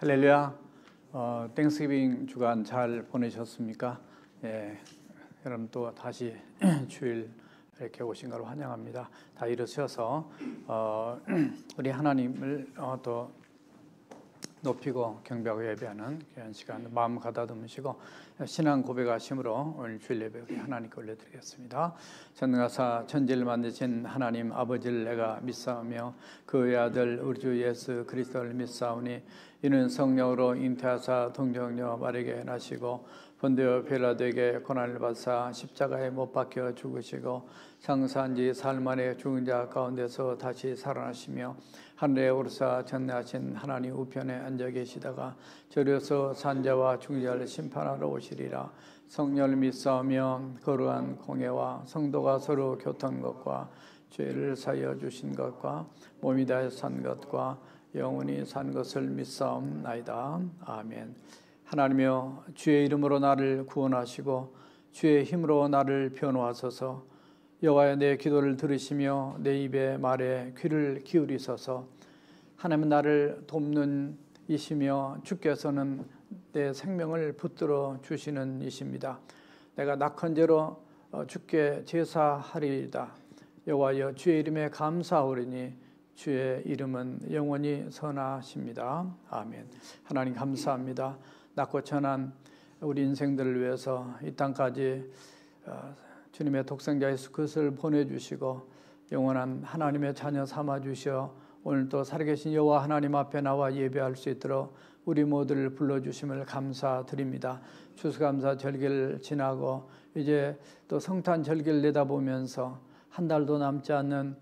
할렐루야. 땡스기빙 주간 잘 보내셨습니까? 예, 여러분 또 다시 주일 이렇게 오신 걸 환영합니다. 다 일어서서 우리 하나님을 또 높이고 경배하고 예배하는 귀한 시간 마음 가다듬으시고 신앙 고백하심으로 오늘 주일 예배 우리 하나님께 올려드리겠습니다. 전능하사 천지를 만드신 하나님 아버지를 내가 믿사오며 그의 아들 우리 주 예수 그리스도를 믿사오니 이는 성령으로 잉태하사 동정녀 마리아에게 나시고 본디오 빌라도에게 고난을 받사 십자가에 못 박혀 죽으시고 장사한 지 사흘 만에 죽은 자 가운데서 다시 살아나시며 하늘에 오르사 전능하신 하나님 우편에 앉아 계시다가 저려서 산자와 죽은 자를 심판하러 오시리라. 성령을 믿사오며 거룩한 공예와 성도가 서로 교통한 것과 죄를 사하여 주신 것과 몸이 다해 산 것과 영원히 산 것을 믿사옵나이다. 아멘. 하나님이여 주의 이름으로 나를 구원하시고 주의 힘으로 나를 변호하소서. 여호와여 내 기도를 들으시며 내 입의 말에 귀를 기울이소서. 하나님은 나를 돕는 이시며 주께서는 내 생명을 붙들어 주시는 이십니다. 내가 낙헌제로 주께 제사하리이다. 여호와여 주의 이름에 감사하오리니 주의 이름은 영원히 선하십니다. 아멘. 하나님 감사합니다. 낮고 천한 우리 인생들을 위해서 이 땅까지 주님의 독생자 예수 그리스도를 보내주시고 영원한 하나님의 자녀 삼아주셔 오늘도 살아계신 여호와 하나님 앞에 나와 예배할 수 있도록 우리 모두를 불러주심을 감사드립니다. 추수감사 절기를 지나고 이제 또 성탄 절기를 내다보면서 한 달도 남지 않는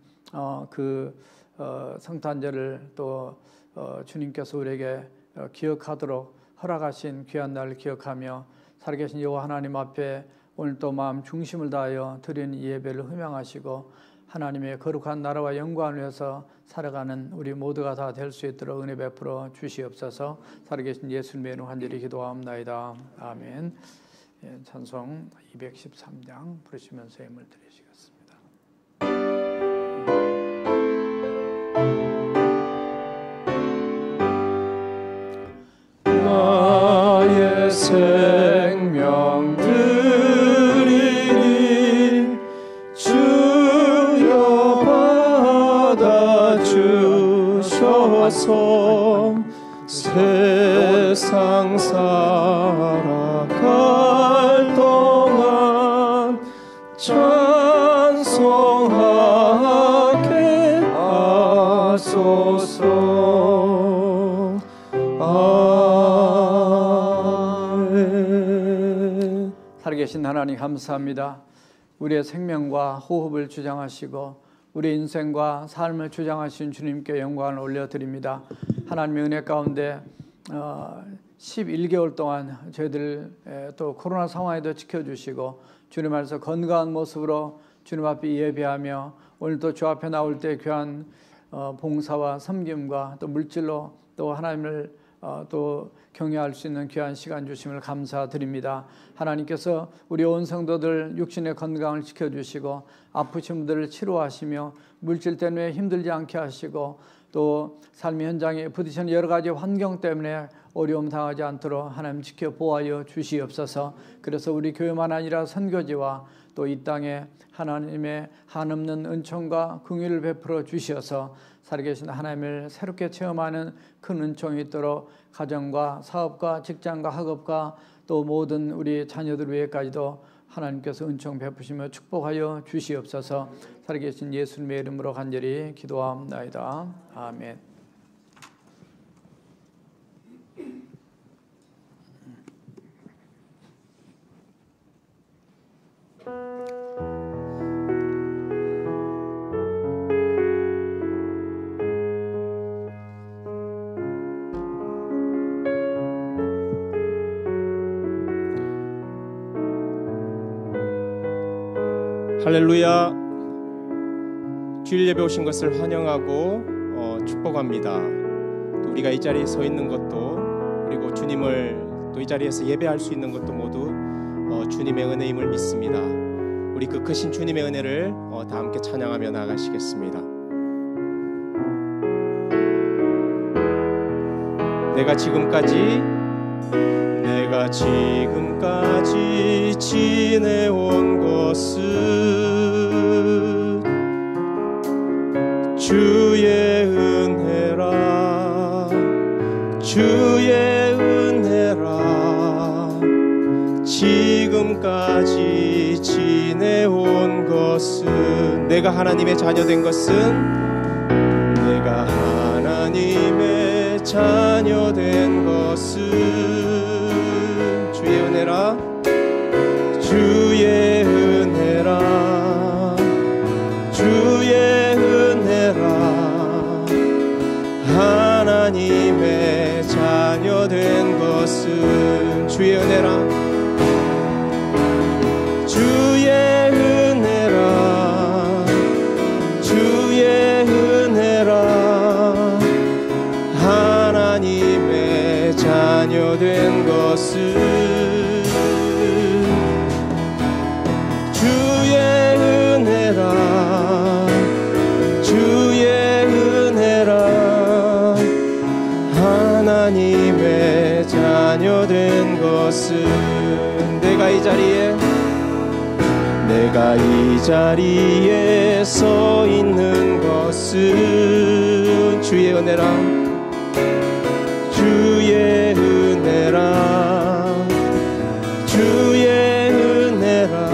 성탄절을 또 주님께서 우리에게 기억하도록 허락하신 귀한 날을 기억하며 살아계신 여호와 하나님 앞에 오늘 또 마음 중심을 다하여 드리는 예배를 흠양하시고 하나님의 거룩한 나라와 영광을 위해서 살아가는 우리 모두가 다 될 수 있도록 은혜 베풀어 주시옵소서. 살아계신 예수님의 이름 간절히 기도하옵나이다. 아멘. 찬송 213장 부르시면서 예물 드리시겠습니다. 나의 생명 드리니 주여 받아주셔서 세상 살아갈 동안 찬송하게 하소서. 아멘. 살아계신 하나님 감사합니다. 우리의 생명과 호흡을 주장하시고 우리 인생과 삶을 주장하신 주님께 영광을 올려드립니다. 하나님의 은혜 가운데 11개월 동안 저희들 또 코로나 상황에도 지켜주시고 주님 안에서 건강한 모습으로 주님 앞에 예배하며 오늘도 주 앞에 나올 때 귀한 봉사와 섬김과 또 물질로 또 하나님을 또 경외할 수 있는 귀한 시간 주심을 감사드립니다. 하나님께서 우리 온 성도들 육신의 건강을 지켜주시고 아프신 분들을 치료하시며 물질 때문에 힘들지 않게 하시고 또 삶의 현장에 부딪히는 여러 가지 환경 때문에 어려움 당하지 않도록 하나님 지켜 보호하여 주시옵소서. 그래서 우리 교회만 아니라 선교지와 또 이 땅에 하나님의 한없는 은총과 긍휼을 베풀어 주셔서 살아계신 하나님을 새롭게 체험하는 큰 은총이 있도록 가정과 사업과 직장과 학업과 또 모든 우리 자녀들 위해까지도 하나님께서 은총 베푸시며 축복하여 주시옵소서. 살아계신 예수님의 이름으로 간절히 기도하옵나이다. 아멘. 할렐루야. 주일 예배 오신 것을 환영하고 축복합니다. 또 우리가 이 자리에 서 있는 것도 그리고 주님을 또 이 자리에서 예배할 수 있는 것도 모두 주님의 은혜임을 믿습니다. 우리 그 크신 주님의 은혜를 다 함께 찬양하며 나가시겠습니다. 내가 지금까지 지내온 것은 주의 은혜라, 주의 은혜라. 지금까지 지내온 것은, 내가 하나님의 자녀 된 것은, 내가 하나님의 자녀 된 것은 주의 은혜라, 주의 은혜라, 주의 은혜라. 하나님의 자녀 된 것은 주의 은혜라, 주의 은혜라, 주의 은혜라. 하나님의 자녀 된 것은 주의 은혜라, 주의 은혜라. 하나님의 자녀 된 것은, 내가 이 자리에 서 있는 것은 주의 은혜라, 주의 은혜라, 주의 은혜라.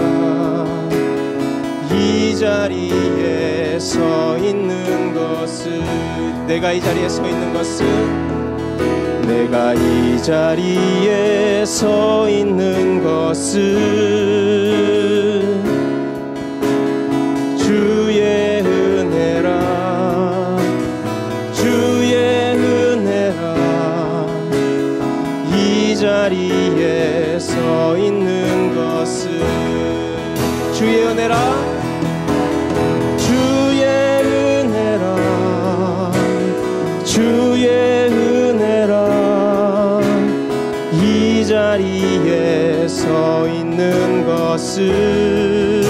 이 자리에 서 있는 것은, 내가 이 자리에 서 있는 것은, 내가 이 자리에 서 있는 것은 주의 은혜라, 주의 은혜라. 이 자리에 서 있는 것은 주의 은혜라, 주의 은혜라, 주의 은혜라. 이 자리에 서 있는 것은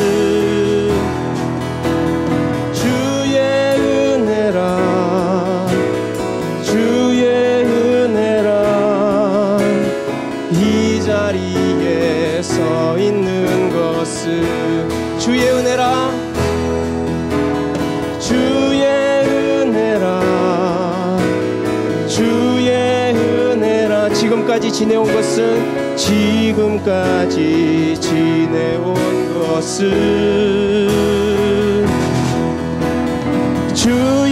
주의 은혜라, 주의 은혜라. 이 자리에 서 있는 것은 주의 은혜라, 주의 은혜라, 주의 은혜라. 지금까지 지내온 것은, 지금까지 지내온 것은 주의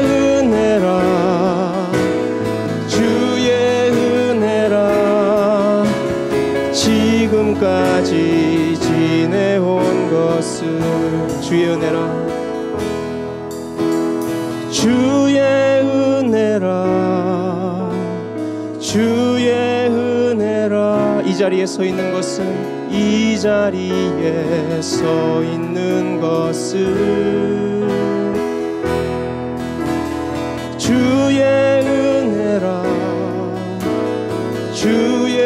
은혜라, 주의 은혜라. 지금까지 지내온 것은 주의 은혜라, 주의 은혜라, 주의 은혜라. 이 자리에 서 있는 것은, 이 자리에 서 있는 것은 주의 은혜라, 주의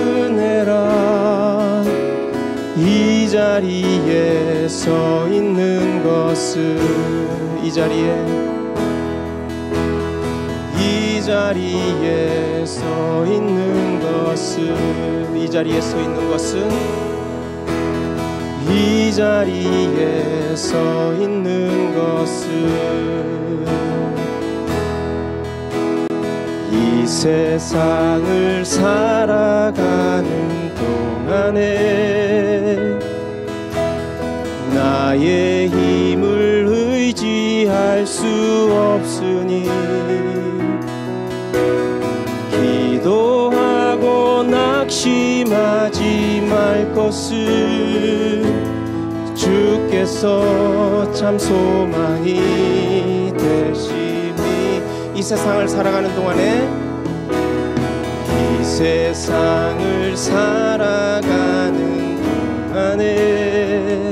은혜라. 이 자리에 서 있는 것은, 이 자리에 서 있는 것은, 이 자리에 서 있는 것은, 이 자리에 서 있는 것은 이 세상을 살아가는 동안에 나의 힘을 의지할 수 없으니 기도하고 낙심하지 말 것을 주께서 참 소망이 되시니 이 세상을 살아가는 동안에 이 세상을 살아가는 동안에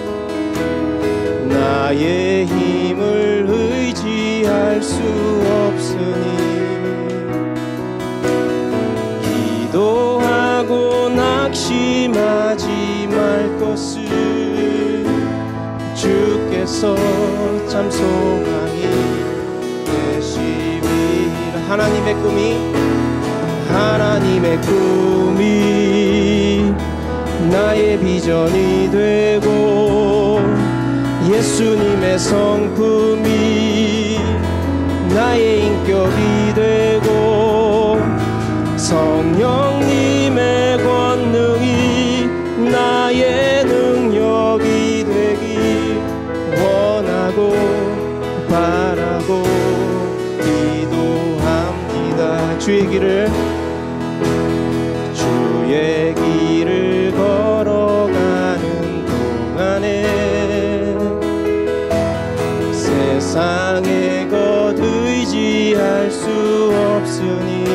나의 힘을 의지할 수 없으니 기도하고 낙심하지 말 것을 주께서 참 소망이 되심이라. 하나님의 꿈이 하나님의 꿈이 나의 비전이 되고 예수님의 성품이 나의 인격이 되고 성령님의 권능이 나의 능력이 되기 원하고 바라고 기도합니다. 주의 길을 걸어가는 동안에 세상의 것 의지할 수 없으니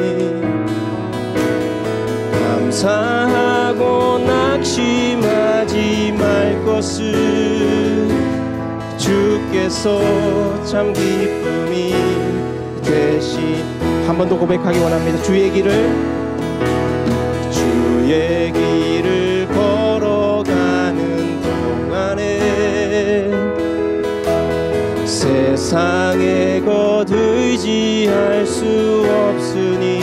감사하고 낙심하지 말 것을 주께서 참 기쁨이 되시. 한 번 더 고백하기 원합니다. 주의 길을 걸어가는 동안에 세상의 것 의지할 수 없으니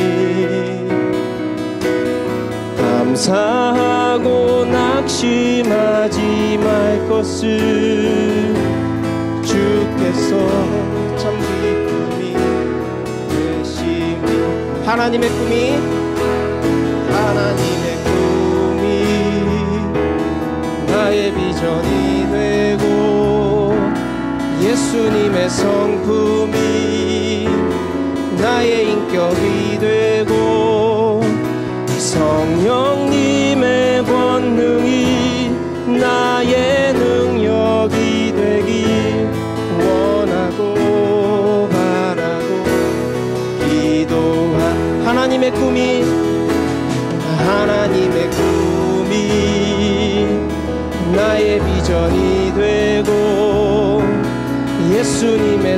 감사하고 낙심하지 말 것을 주께서 참 기쁨이 되시니. 하나님의 꿈이 나의 비전이 되고 예수님의 성품이 나의 인격이 되고 성령님의 권능이 나의 능력이 되기 원하고 바라고 기도한 하나님의 꿈이 나의 비전이 되고 예수님의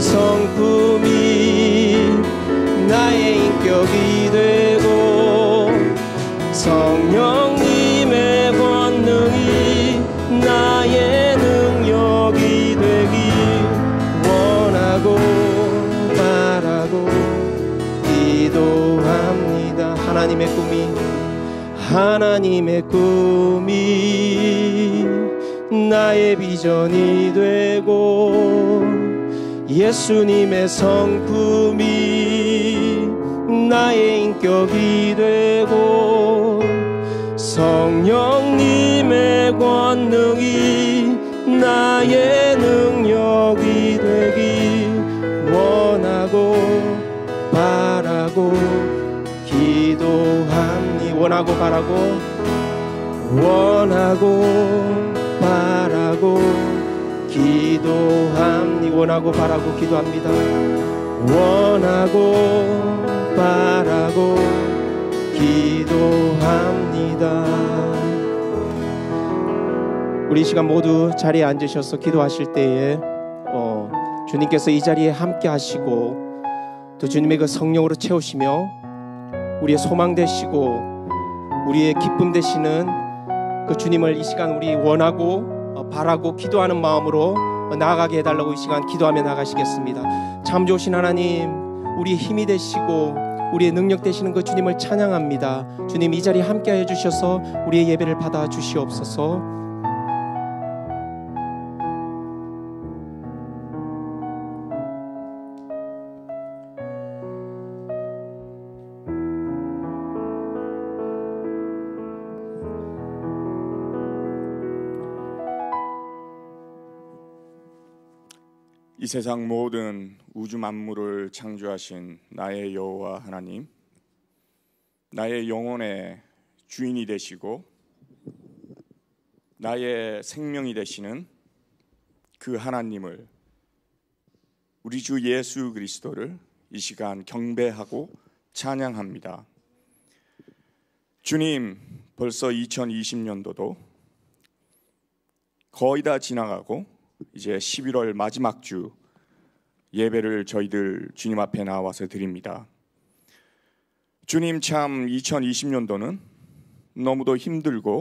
성품이 나의 인격이 되고 성령님의 권능이 나의 능력이 되기 원하고 바라고 기도합니다. 하나님의 꿈이 나의 비전이 되고 예수님의 성품이 나의 인격이 되고 성령님의 권능이 나의 능력이 되기 원하고 바라고 기도합니. 원하고 바라고 기도합니. 원하고 바라고 기도합니다. 원하고 바라고 기도합니다. 우리 이 시간 모두 자리에 앉으셔서 기도하실 때에 주님께서 이 자리에 함께 하시고 또 주님의 그 성령으로 채우시며 우리의 소망 되시고 우리의 기쁨 되시는 그 주님을 이 시간 우리 원하고 바라고 기도하는 마음으로 나아가게 해달라고 이 시간 기도하며 나가시겠습니다. 참 좋으신 하나님, 우리의 힘이 되시고 우리의 능력 되시는 그 주님을 찬양합니다. 주님 이 자리에 함께하여 주셔서 우리의 예배를 받아 주시옵소서. 이 세상 모든 우주 만물을 창조하신 나의 여호와 하나님, 나의 영혼의 주인이 되시고 나의 생명이 되시는 그 하나님을, 우리 주 예수 그리스도를 이 시간 경배하고 찬양합니다. 주님, 벌써 2020년도도 거의 다 지나가고 이제 11월 마지막 주 예배를 저희들 주님 앞에 나와서 드립니다. 주님, 참 2020년도는 너무도 힘들고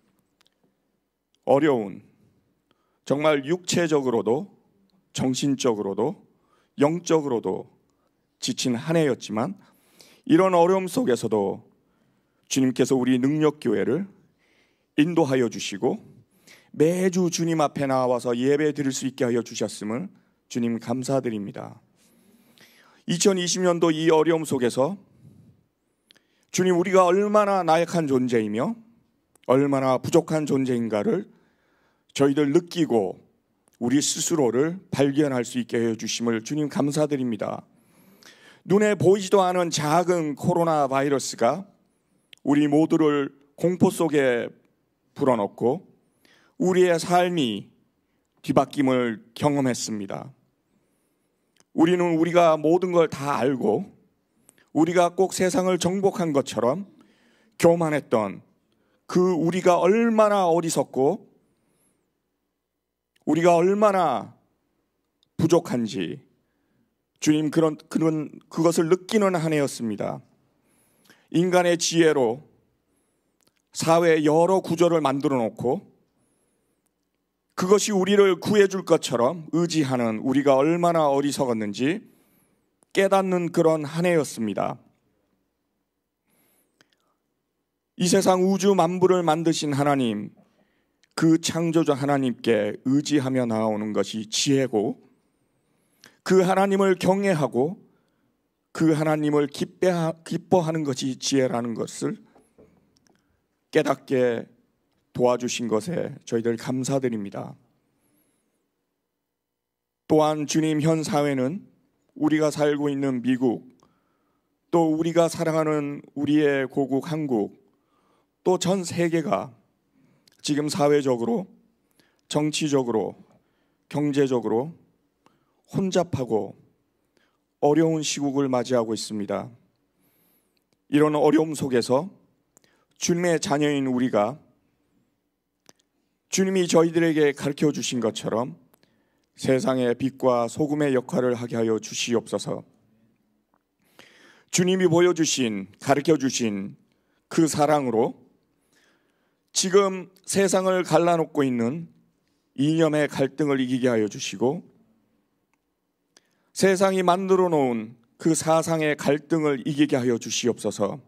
어려운, 정말 육체적으로도 정신적으로도 영적으로도 지친 한 해였지만 이런 어려움 속에서도 주님께서 우리 능력교회를 인도하여 주시고 매주 주님 앞에 나와서 예배 드릴 수 있게 하여 주셨음을 주님 감사드립니다. 2020년도 이 어려움 속에서 주님, 우리가 얼마나 나약한 존재이며 얼마나 부족한 존재인가를 저희들 느끼고 우리 스스로를 발견할 수 있게 해주심을 주님 감사드립니다. 눈에 보이지도 않은 작은 코로나 바이러스가 우리 모두를 공포 속에 불어넣고 우리의 삶이 뒤바뀜을 경험했습니다. 우리는 우리가 모든 걸 다 알고 우리가 꼭 세상을 정복한 것처럼 교만했던 그 우리가 얼마나 어리석고 우리가 얼마나 부족한지 주님 그것을 느끼는 한 해였습니다. 인간의 지혜로 사회의 여러 구조를 만들어 놓고 그것이 우리를 구해줄 것처럼 의지하는 우리가 얼마나 어리석었는지 깨닫는 그런 한 해였습니다. 이 세상 우주 만물을 만드신 하나님, 그 창조자 하나님께 의지하며 나아오는 것이 지혜고 그 하나님을 경외하고 그 하나님을 기뻐하는 것이 지혜라는 것을 깨닫게 도와주신 것에 저희들 감사드립니다. 또한 주님, 현 사회는 우리가 살고 있는 미국, 또 우리가 사랑하는 우리의 고국 한국, 또 전 세계가 지금 사회적으로, 정치적으로, 경제적으로 혼잡하고 어려운 시국을 맞이하고 있습니다. 이런 어려움 속에서 주님의 자녀인 우리가 주님이 저희들에게 가르쳐 주신 것처럼 세상의 빛과 소금의 역할을 하게 하여 주시옵소서. 주님이 보여주신, 가르쳐 주신 그 사랑으로 지금 세상을 갈라놓고 있는 이념의 갈등을 이기게 하여 주시고 세상이 만들어 놓은 그 사상의 갈등을 이기게 하여 주시옵소서.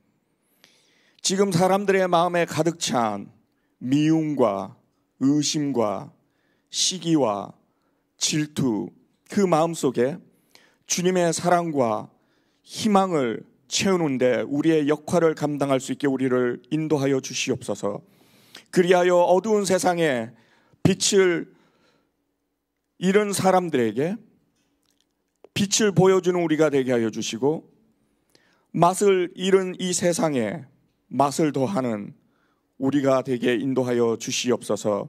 지금 사람들의 마음에 가득 찬 미움과 의심과 시기와 질투, 그 마음속에 주님의 사랑과 희망을 채우는데 우리의 역할을 감당할 수 있게 우리를 인도하여 주시옵소서. 그리하여 어두운 세상에 빛을 잃은 사람들에게 빛을 보여주는 우리가 되게 하여 주시고 맛을 잃은 이 세상에 맛을 더하는 우리가 되게 인도하여 주시옵소서.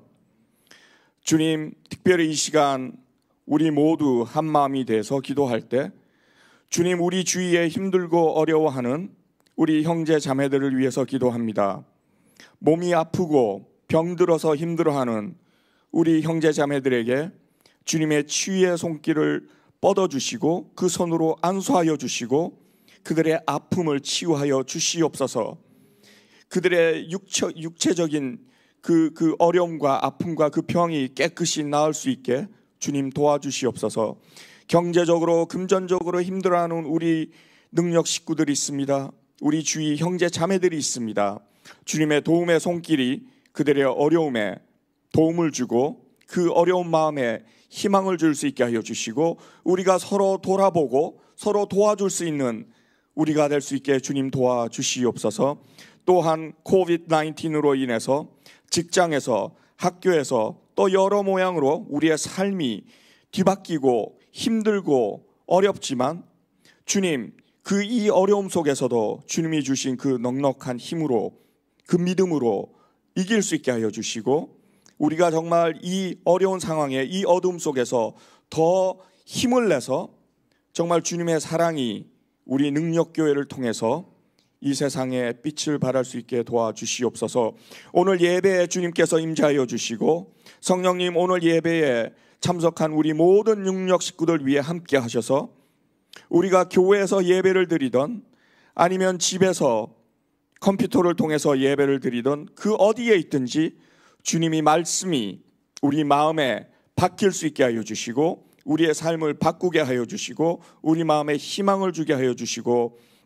주님, 특별히 이 시간 우리 모두 한 마음이 돼서 기도할 때 주님, 우리 주위에 힘들고 어려워하는 우리 형제 자매들을 위해서 기도합니다. 몸이 아프고 병들어서 힘들어하는 우리 형제 자매들에게 주님의 치유의 손길을 뻗어주시고 그 손으로 안수하여 주시고 그들의 아픔을 치유하여 주시옵소서. 그들의 육체적인 그 어려움과 아픔과 그 병이 깨끗이 나을 수 있게 주님 도와주시옵소서. 경제적으로 금전적으로 힘들어하는 우리 능력 식구들이 있습니다. 우리 주위 형제 자매들이 있습니다. 주님의 도움의 손길이 그들의 어려움에 도움을 주고 그 어려운 마음에 희망을 줄 수 있게 하여 주시고 우리가 서로 돌아보고 서로 도와줄 수 있는 우리가 될 수 있게 주님 도와주시옵소서. 또한 코비드-19으로 인해서 직장에서 학교에서 또 여러 모양으로 우리의 삶이 뒤바뀌고 힘들고 어렵지만 주님, 그 이 어려움 속에서도 주님이 주신 그 넉넉한 힘으로 그 믿음으로 이길 수 있게 하여 주시고 우리가 정말 이 어려운 상황에 이 어둠 속에서 더 힘을 내서 정말 주님의 사랑이 우리 능력교회를 통해서 이 세상에 빛을 발할 수 있게 도와주시옵소서. 오늘 예배에 주님께서 임재하여 주시고 성령님, 오늘 예배에 참석한 우리 모든 능력 식구들 위해 함께 하셔서 우리가 교회에서 예배를 드리던 아니면 집에서 컴퓨터를 통해서 예배를 드리던 그 어디에 있든지 주님이 말씀이 우리 마음에 박힐 수 있게 하여 주시고 우리의 삶을 바꾸게 하여 주시고 우리 마음에 희망을 주게 하여 주시고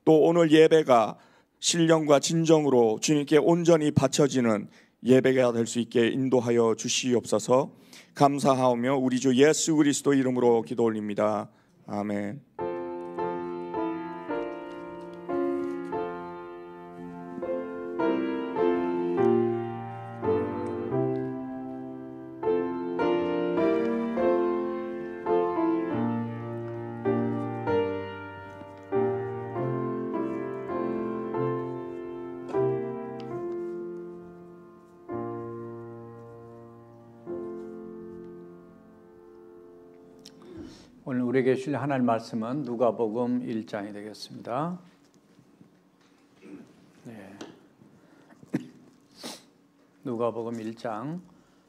또 오늘 예배가 신령과 진정으로 주님께 온전히 바쳐지는 예배가 될 수 있게 인도하여 주시옵소서. 감사하오며 우리 주 예수 그리스도 이름으로 기도 올립니다. 아멘. 오늘 우리에게 주실 하나님 말씀은 누가복음 1장이 되겠습니다. 네. 누가복음 1장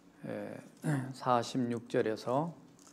46절에서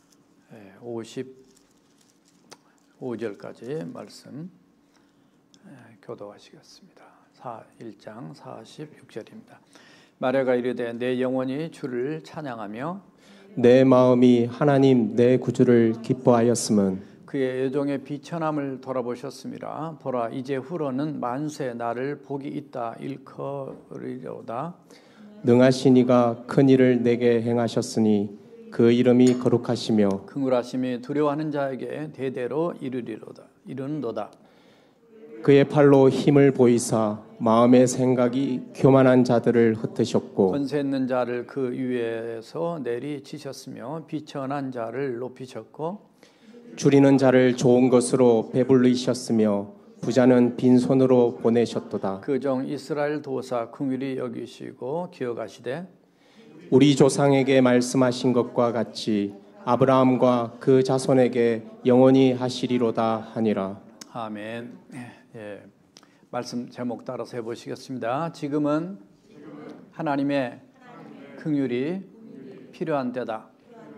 55절까지 말씀 교도하시겠습니다. 1장 46절입니다. 마리아가 이르되 내 영혼이 주를 찬양하며 내 마음이 하나님 내 구주를 기뻐하였음은 그의 애종의 비천함을 돌아보셨습니다. 보라 이제 후로는 만세 나를 복이 있다 일컬으리로다. 능하신 이가 큰 일을 내게 행하셨으니 그 이름이 거룩하시며 긍휼하심이 두려워하는 자에게 대대로 이르는도다. 그의 팔로 힘을 보이사 마음의 생각이 교만한 자들을 흩으셨고 권세 있는 자를 그 위에서 내리치셨으며 비천한 자를 높이셨고 줄이는 자를 좋은 것으로 배불리셨으며 부자는 빈손으로 보내셨도다. 그 종 이스라엘 도사 긍휼히 여기시고 기억하시되 우리 조상에게 말씀하신 것과 같이 아브라함과 그 자손에게 영원히 하시리로다 하니라. 아멘. 예, 말씀 제목 따라서 해보시겠습니다. 지금은 하나님의 긍휼이 필요한 때다.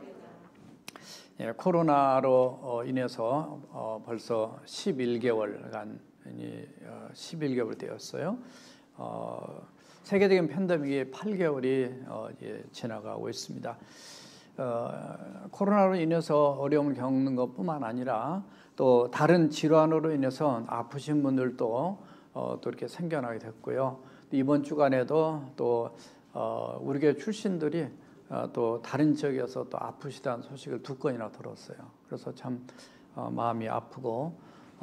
예, 코로나로 인해서 벌써 11개월간 11개월 되었어요. 세계적인 팬데믹이 8개월이 지나가고 있습니다. 코로나로 인해서 어려움을 겪는 것뿐만 아니라 또 다른 질환으로 인해서 아프신 분들도 또 이렇게 생겨나게 됐고요. 이번 주간에도 또 우리 교회 출신들이 또 다른 지역에서 또 아프시다는 소식을 2건이나 들었어요. 그래서 참 마음이 아프고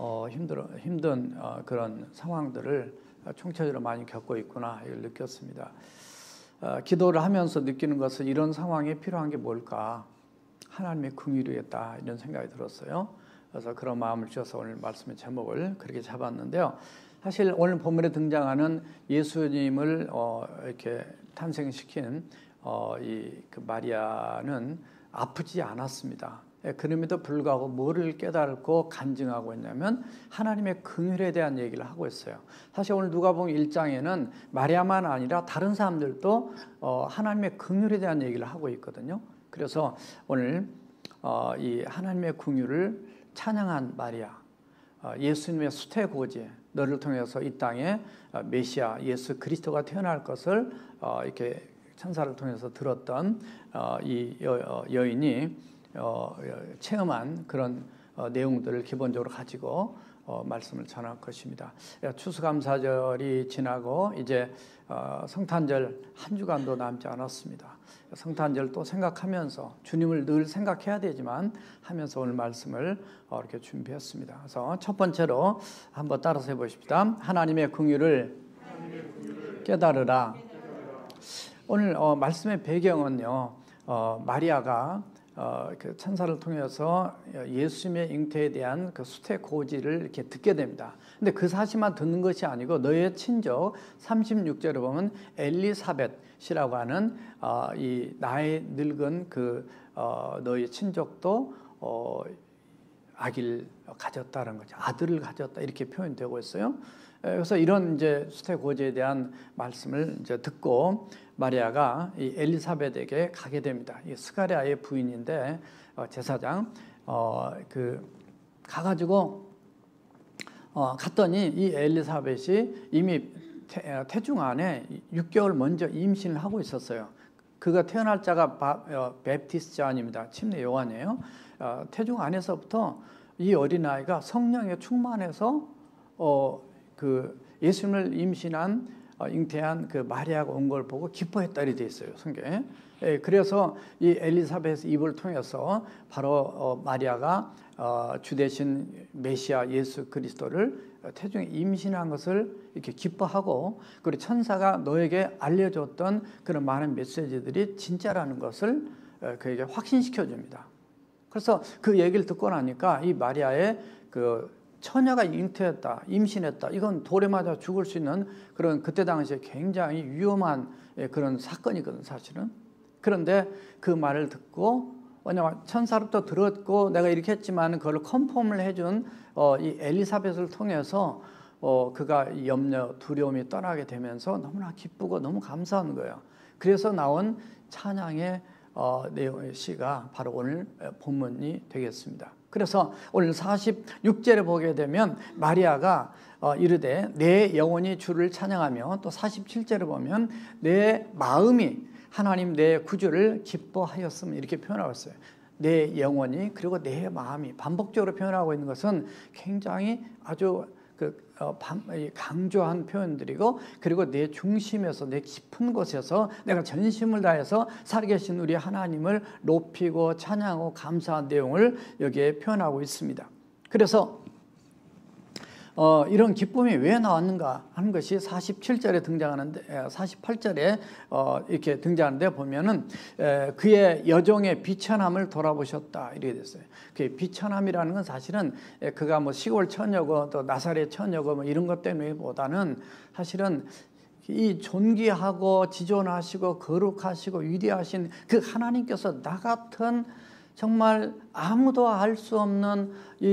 힘든 그런 상황들을 총체적으로 많이 겪고 있구나 이걸 느꼈습니다. 기도를 하면서 느끼는 것은 이런 상황에 필요한 게 뭘까? 하나님의 긍휼이겠다 이런 생각이 들었어요. 그래서 그런 마음을 주셔서 오늘 말씀의 제목을 그렇게 잡았는데요. 사실 오늘 본문에 등장하는 예수님을 이렇게 탄생시킨 그 마리아는 아프지 않았습니다. 그럼에도 불구하고 뭐를 깨닫고 간증하고 있냐면 하나님의 긍휼에 대한 얘기를 하고 있어요. 사실 오늘 누가복음 1장에는 마리아만 아니라 다른 사람들도 하나님의 긍휼에 대한 얘기를 하고 있거든요. 그래서 오늘 이 하나님의 긍휼을 찬양한 마리아, 예수님의 수태고지, 너를 통해서 이 땅에 메시아 예수 그리스도가 태어날 것을 이렇게 천사를 통해서 들었던 이 여인이 체험한 그런 내용들을 기본적으로 가지고 말씀을 전할 것입니다. 추수감사절이 지나고 이제 성탄절 한 주간도 남지 않았습니다. 성탄절 또 생각하면서 주님을 늘 생각해야 되지만 하면서 오늘 말씀을 이렇게 준비했습니다. 그래서 첫 번째로 한번 따라서 해보십시다. 하나님의 긍휼을 깨달으라. 오늘 말씀의 배경은요, 마리아가 그 천사를 통해서 예수님의 잉태에 대한 그 수태고지를 이렇게 듣게 됩니다. 근데 그 사실만 듣는 것이 아니고 너의 친족 36절에 보면 엘리사벳이라고 하는 이 나이 늙은 그 너의 친족도 아기를 가졌다는 거죠. 아들을 가졌다 이렇게 표현되고 있어요. 그래서 이런 이제 수태고지에 대한 말씀을 이제 듣고 마리아가 이 엘리사벳에게 가게 됩니다. 이 스가랴의 부인인데 제사장 그 가가지고 갔더니 이 엘리사벳이 이미 태중 안에 6개월 먼저 임신을 하고 있었어요. 그가 태어날 자가 베프티스트 요한입니다. 침례 요한이에요. 태중 안에서부터 이 어린아이가 성령에 충만해서 그 예수님을 임신한 잉태한 그 마리아가 온 걸 보고 기뻐했다 이렇게 돼 있어요, 성경에. 예, 그래서 이 엘리사벳 입을 통해서 바로 마리아가 주 대신 메시아 예수 그리스도를 태중에 임신한 것을 이렇게 기뻐하고, 그리고 천사가 너에게 알려줬던 그런 많은 메시지들이 진짜라는 것을 그에게 확신시켜 줍니다. 그래서 그 얘기를 듣고 나니까 이 마리아의 그 처녀가 잉태했다, 임신했다, 이건 돌에 맞아 죽을 수 있는 그런 그때 당시에 굉장히 위험한 그런 사건이거든, 사실은. 그런데 그 말을 듣고, 왜냐하면 천사로부터 들었고 내가 이렇게 했지만 그걸 컨펌을 해준 이 엘리사벳을 통해서 그가 염려, 두려움이 떠나게 되면서 너무나 기쁘고 너무 감사한 거예요. 그래서 나온 찬양의 내용의 시가 바로 오늘 본문이 되겠습니다. 그래서 오늘 46절에 보게 되면 마리아가 이르되 내 영혼이 주를 찬양하며, 또 47절에 보면 내 마음이 하나님 내 구주를 기뻐하였음 이렇게 표현하고 있어요. 내 영혼이, 그리고 내 마음이 반복적으로 표현하고 있는 것은 굉장히 아주 강조한 표현들이고, 그리고 내 중심에서, 내 깊은 곳에서 내가 전심을 다해서 살아계신 우리 하나님을 높이고 찬양하고 감사한 내용을 여기에 표현하고 있습니다. 그래서 이런 기쁨이 왜 나왔는가 하는 것이 47절에 등장하는데, 48절에 이렇게 등장하는데 보면은 그의 여종의 비천함을 돌아보셨다 이렇게 됐어요. 그 비천함이라는 건 사실은 그가 뭐 시골 처녀고 또 나사렛 처녀고 뭐 이런 것 때문에보다는 사실은 이 존귀하고 지존하시고 거룩하시고 위대하신 그 하나님께서 나 같은 정말 아무도 알 수 없는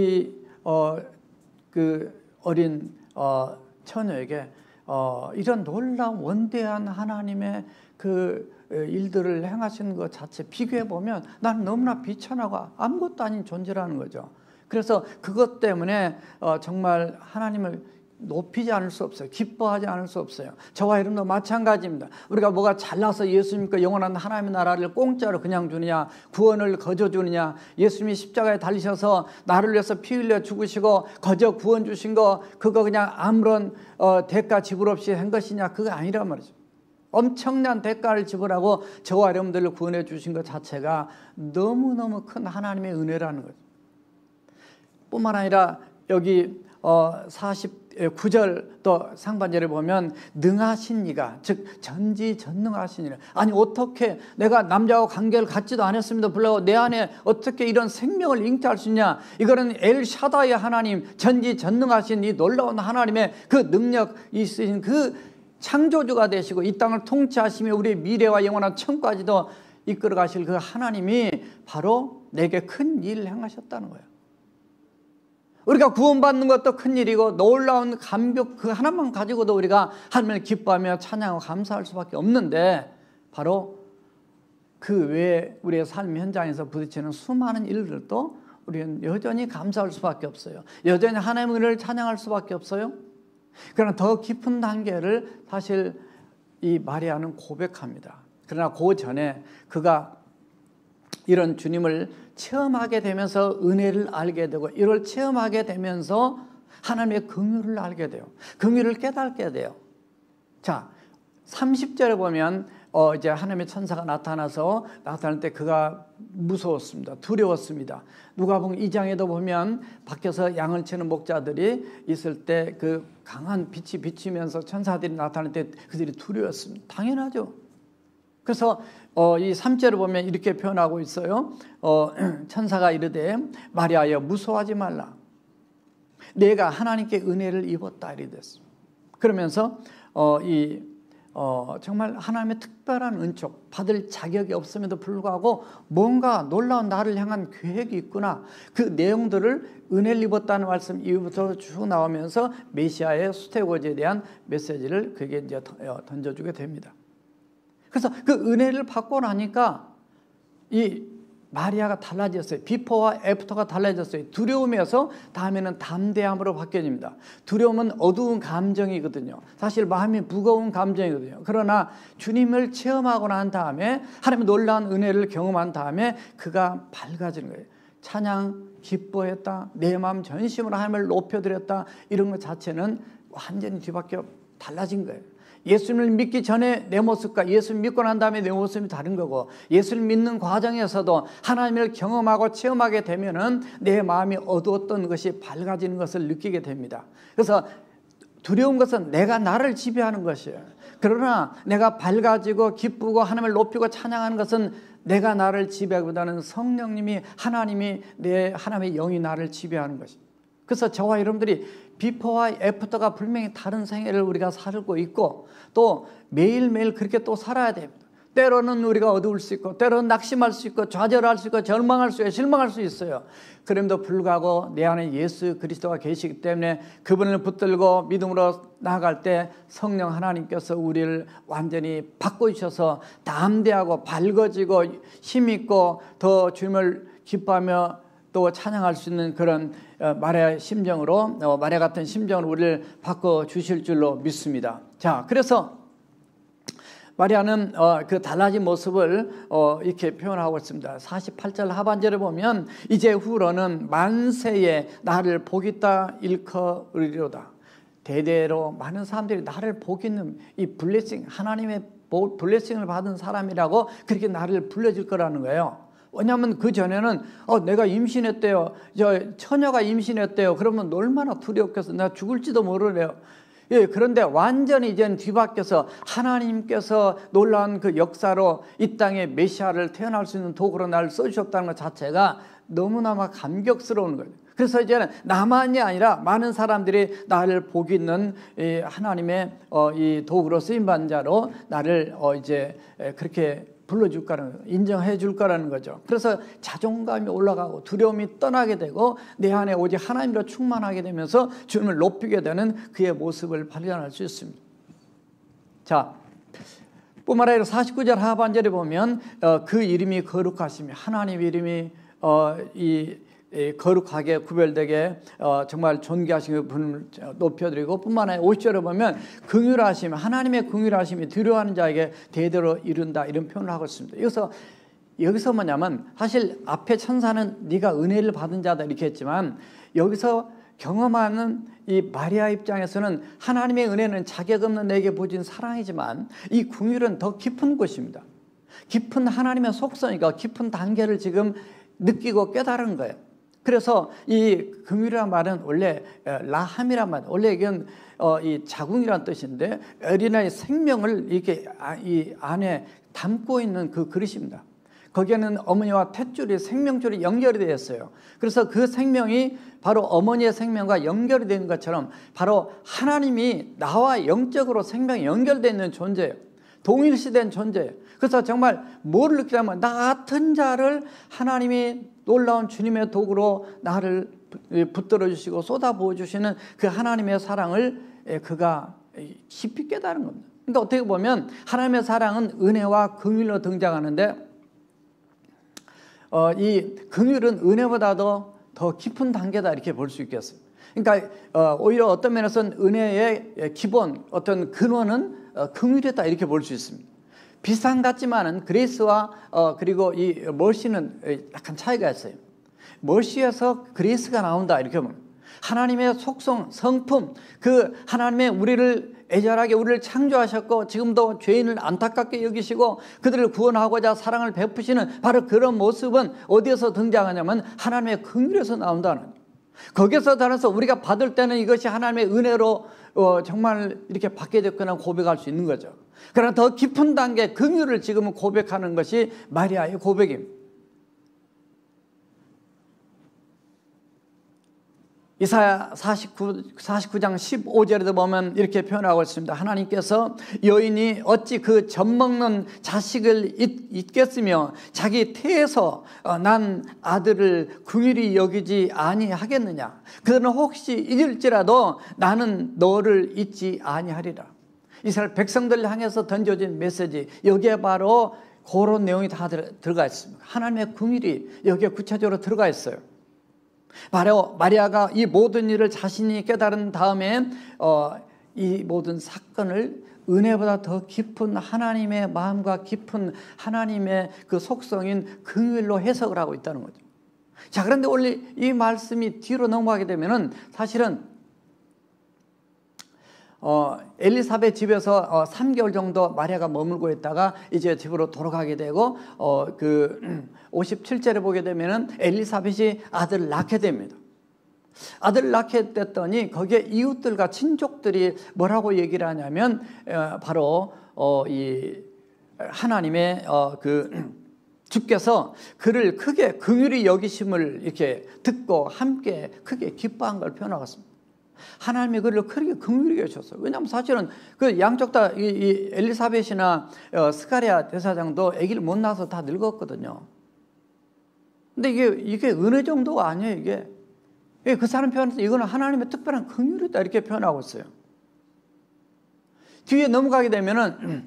그 어린 처녀에게 이런 놀라운 원대한 하나님의 그 일들을 행하시는 것 자체 비교해 보면 나는 너무나 비천하고 아무것도 아닌 존재라는 거죠. 그래서 그것 때문에 정말 하나님을 높이지 않을 수 없어요. 기뻐하지 않을 수 없어요. 저와 여러분도 마찬가지입니다. 우리가 뭐가 잘나서 예수님과 영원한 하나님의 나라를 공짜로 그냥 주느냐, 구원을 거저 주느냐, 예수님이 십자가에 달리셔서 나를 위해서 피 흘려 죽으시고 거저 구원 주신 거 그거 그냥 아무런 대가 지불 없이 한 것이냐, 그거 아니란 말이죠. 엄청난 대가를 지불하고 저와 여러분들을 구원해 주신 것 자체가 너무너무 큰 하나님의 은혜라는 거죠. 뿐만 아니라 여기 49절 또 상반절에 보면 능하신 이가, 즉 전지전능하신 이라. 아니 어떻게 내가 남자와 관계를 갖지도 않았음에도 불구하고 내 안에 어떻게 이런 생명을 잉태할 수 있냐. 이거는 엘샤다의 하나님, 전지전능하신 이 놀라운 하나님의 그 능력 있으신 그 창조주가 되시고 이 땅을 통치하시며 우리의 미래와 영원한 천까지도 이끌어 가실 그 하나님이 바로 내게 큰 일을 행하셨다는 거예요. 우리가 구원받는 것도 큰일이고 놀라운 감격 그 하나만 가지고도 우리가 하나님을 기뻐하며 찬양하고 감사할 수밖에 없는데, 바로 그 외에 우리의 삶 현장에서 부딪히는 수많은 일들도 우리는 여전히 감사할 수밖에 없어요. 여전히 하나님의 은혜를 찬양할 수밖에 없어요. 그러나 더 깊은 단계를 사실 이 마리아는 고백합니다. 그러나 그 전에 그가 이런 주님을 체험하게 되면서 은혜를 알게 되고, 이걸 체험하게 되면서 하나님의 긍휼을 알게 돼요. 긍휼을 깨닫게 돼요. 자, 30절에 보면 이제 하나님의 천사가 나타날 때 그가 무서웠습니다. 두려웠습니다. 누가복음 2장에도 보면 밖에서 양을 치는 목자들이 있을 때 그 강한 빛이 비치면서 천사들이 나타날 때 그들이 두려웠습니다. 당연하죠. 그래서 이 3절을 보면 이렇게 표현하고 있어요. 천사가 이르되 마리아여 무서워하지 말라. 내가 하나님께 은혜를 입었다 이렇게 됐습니다. 그러면서 정말 하나님의 특별한 은총 받을 자격이 없음에도 불구하고 뭔가 놀라운 나를 향한 계획이 있구나. 그 내용들을 은혜를 입었다는 말씀 이후부터 쭉 나오면서 메시아의 수태고지에 대한 메시지를 그게 이제 던져주게 됩니다. 그래서 그 은혜를 받고 나니까 이 마리아가 달라졌어요. 비포와 애프터가 달라졌어요. 두려움에서 다음에는 담대함으로 바뀌어집니다. 두려움은 어두운 감정이거든요. 사실 마음이 무거운 감정이거든요. 그러나 주님을 체험하고 난 다음에 하나님의 놀라운 은혜를 경험한 다음에 그가 밝아지는 거예요. 찬양, 기뻐했다, 내 마음 전심으로 하나님을 높여드렸다, 이런 것 자체는 완전히 뒤바뀌어 달라진 거예요. 예수님을 믿기 전에 내 모습과 예수를 믿고 난 다음에 내 모습이 다른 거고, 예수를 믿는 과정에서도 하나님을 경험하고 체험하게 되면은 내 마음이 어두웠던 것이 밝아지는 것을 느끼게 됩니다. 그래서 두려운 것은 내가 나를 지배하는 것이에요. 그러나 내가 밝아지고 기쁘고 하나님을 높이고 찬양하는 것은 내가 나를 지배하기보다는 성령님이, 하나님이, 하나님의 영이 나를 지배하는 것입니다. 그래서 저와 여러분들이 비포와 애프터가 분명히 다른 생애를 우리가 살고 있고, 또 매일매일 그렇게 또 살아야 됩니다. 때로는 우리가 어두울 수 있고, 때로는 낙심할 수 있고, 좌절할 수 있고, 절망할 수 있고, 실망할 수 있어요. 그럼에도 불구하고 내 안에 예수 그리스도가 계시기 때문에 그분을 붙들고 믿음으로 나아갈 때 성령 하나님께서 우리를 완전히 바꿔주셔서 담대하고 밝아지고 힘있고 더 주님을 기뻐하며 또 찬양할 수 있는 그런 마리아의 심정으로, 마리아 같은 심정으로 우리를 바꿔주실 줄로 믿습니다. 자, 그래서 마리아는 그 달라진 모습을 이렇게 표현하고 있습니다. 48절 하반절에 보면 이제 후로는 만세에 나를 복있다 일컬으리로다. 대대로 많은 사람들이 나를 복있는 이 블레싱, 하나님의 블레싱을 받은 사람이라고 그렇게 나를 불러줄 거라는 거예요. 왜냐하면 그 전에는 내가 임신했대요, 저 처녀가 임신했대요, 그러면 얼마나 두렵겠어, 내가 죽을지도 모르래요. 예, 그런데 완전히 이제는 뒤바뀌어서 하나님께서 놀라운 그 역사로 이 땅에 메시아를 태어날 수 있는 도구로 나를 써주셨다는 것 자체가 너무나마 감격스러운 거예요. 그래서 이제는 나만이 아니라 많은 사람들이 나를 복 있는 하나님의 이 도구로 쓰임받은 자로 나를 이제 그렇게 불러줄 거라는, 인정해 줄 거라는 거죠. 그래서 자존감이 올라가고 두려움이 떠나게 되고 내 안에 오직 하나님으로 충만하게 되면서 주님을 높이게 되는 그의 모습을 발견할 수 있습니다. 자, 뿐만 아니라 49절 하반절에 보면 그 이름이 거룩하시며, 하나님 이름이 거룩하게 구별되게 정말 존귀하신 분을 높여드리고, 뿐만 아니라 50절에 보면 긍휼하심, 하나님의 긍휼하심이 두려워하는 자에게 대대로 이룬다, 이런 표현을 하고 있습니다. 여기서 뭐냐면, 사실 앞에 천사는 네가 은혜를 받은 자다 이렇게 했지만, 여기서 경험하는 이 마리아 입장에서는 하나님의 은혜는 자격 없는 내게 부어진 사랑이지만 이 긍휼은 더 깊은 것입니다. 깊은 하나님의 속성이니까 깊은 단계를 지금 느끼고 깨달은 거예요. 그래서 이 긍휼이란 말은 원래 라함이란 말, 원래 이건 이 자궁이란 뜻인데 어린아이의 생명을 이렇게 이 안에 담고 있는 그 그릇입니다. 거기에는 어머니와 탯줄이, 생명줄이 연결이 되어 있어요. 그래서 그 생명이 바로 어머니의 생명과 연결이 되는 것처럼 바로 하나님이 나와 영적으로 생명이 연결되어 있는 존재예요. 동일시된 존재예요. 그래서 정말 뭐를 느끼냐면, 나 같은 자를 하나님이 놀라운 주님의 도구로 나를 붙들어 주시고 쏟아부어 주시는 그 하나님의 사랑을 그가 깊이 깨달은 겁니다. 그러니까 어떻게 보면 하나님의 사랑은 은혜와 긍휼로 등장하는데, 이 긍휼은 은혜보다도 더 깊은 단계다, 이렇게 볼 수 있겠어요. 그러니까 오히려 어떤 면에서는 은혜의 기본, 어떤 근원은 긍휼이다, 이렇게 볼 수 있습니다. 비슷한 같지만은 그레이스와 그리고 이 머시는 약간 차이가 있어요. 머시에서 그레이스가 나온다, 이렇게 보면 하나님의 속성, 성품, 그 하나님의 우리를 애절하게 우리를 창조하셨고 지금도 죄인을 안타깝게 여기시고 그들을 구원하고자 사랑을 베푸시는 바로 그런 모습은 어디에서 등장하냐면 하나님의 긍휼에서 나온다는 거예요. 거기서 따라서 우리가 받을 때는 이것이 하나님의 은혜로 정말 이렇게 받게 됐구나 고백할 수 있는 거죠. 그러나 더 깊은 단계 긍휼을 지금은 고백하는 것이 마리아의 고백입니다. 이사야 49장 15절에도 보면 이렇게 표현하고 있습니다. 하나님께서 여인이 어찌 그 젖먹는 자식을 잊겠으며 자기 태에서 난 아들을 긍휼히 여기지 아니하겠느냐. 그들은 혹시 잊을지라도 나는 너를 잊지 아니하리라. 이스라엘 백성들을 향해서 던져진 메시지, 여기에 바로 그런 내용이 다 들어가 있습니다. 하나님의 긍휼이 여기에 구체적으로 들어가 있어요. 바로 마리아가 이 모든 일을 자신이 깨달은 다음에 이 모든 사건을 은혜보다 더 깊은 하나님의 마음과 깊은 하나님의 그 속성인 긍휼로 해석을 하고 있다는 거죠. 자, 그런데 원래 이 말씀이 뒤로 넘어가게 되면은 사실은 엘리사벳 집에서 3개월 정도 마리아가 머물고 있다가 이제 집으로 돌아가게 되고 57절에 보게 되면은 엘리사벳이 아들을 낳게 됩니다. 아들을 낳게 됐더니 거기에 이웃들과 친족들이 뭐라고 얘기를 하냐면 바로 이 하나님의 주께서 그를 크게 긍휼히 여기심을 이렇게 듣고 함께 크게 기뻐한 걸 표현하고 있습니다. 하나님이 그를 크게 긍휼히 여기셨어요. 왜냐하면 사실은 그 양쪽 다 이 엘리사벳이나 스가랴 대사장도 아기를 못 낳아서 다 늙었거든요. 근데 이게 은혜 정도가 아니에요. 이게 그 사람 표현에서 이거는 하나님의 특별한 긍휼이다 이렇게 표현하고 있어요. 뒤에 넘어가게 되면은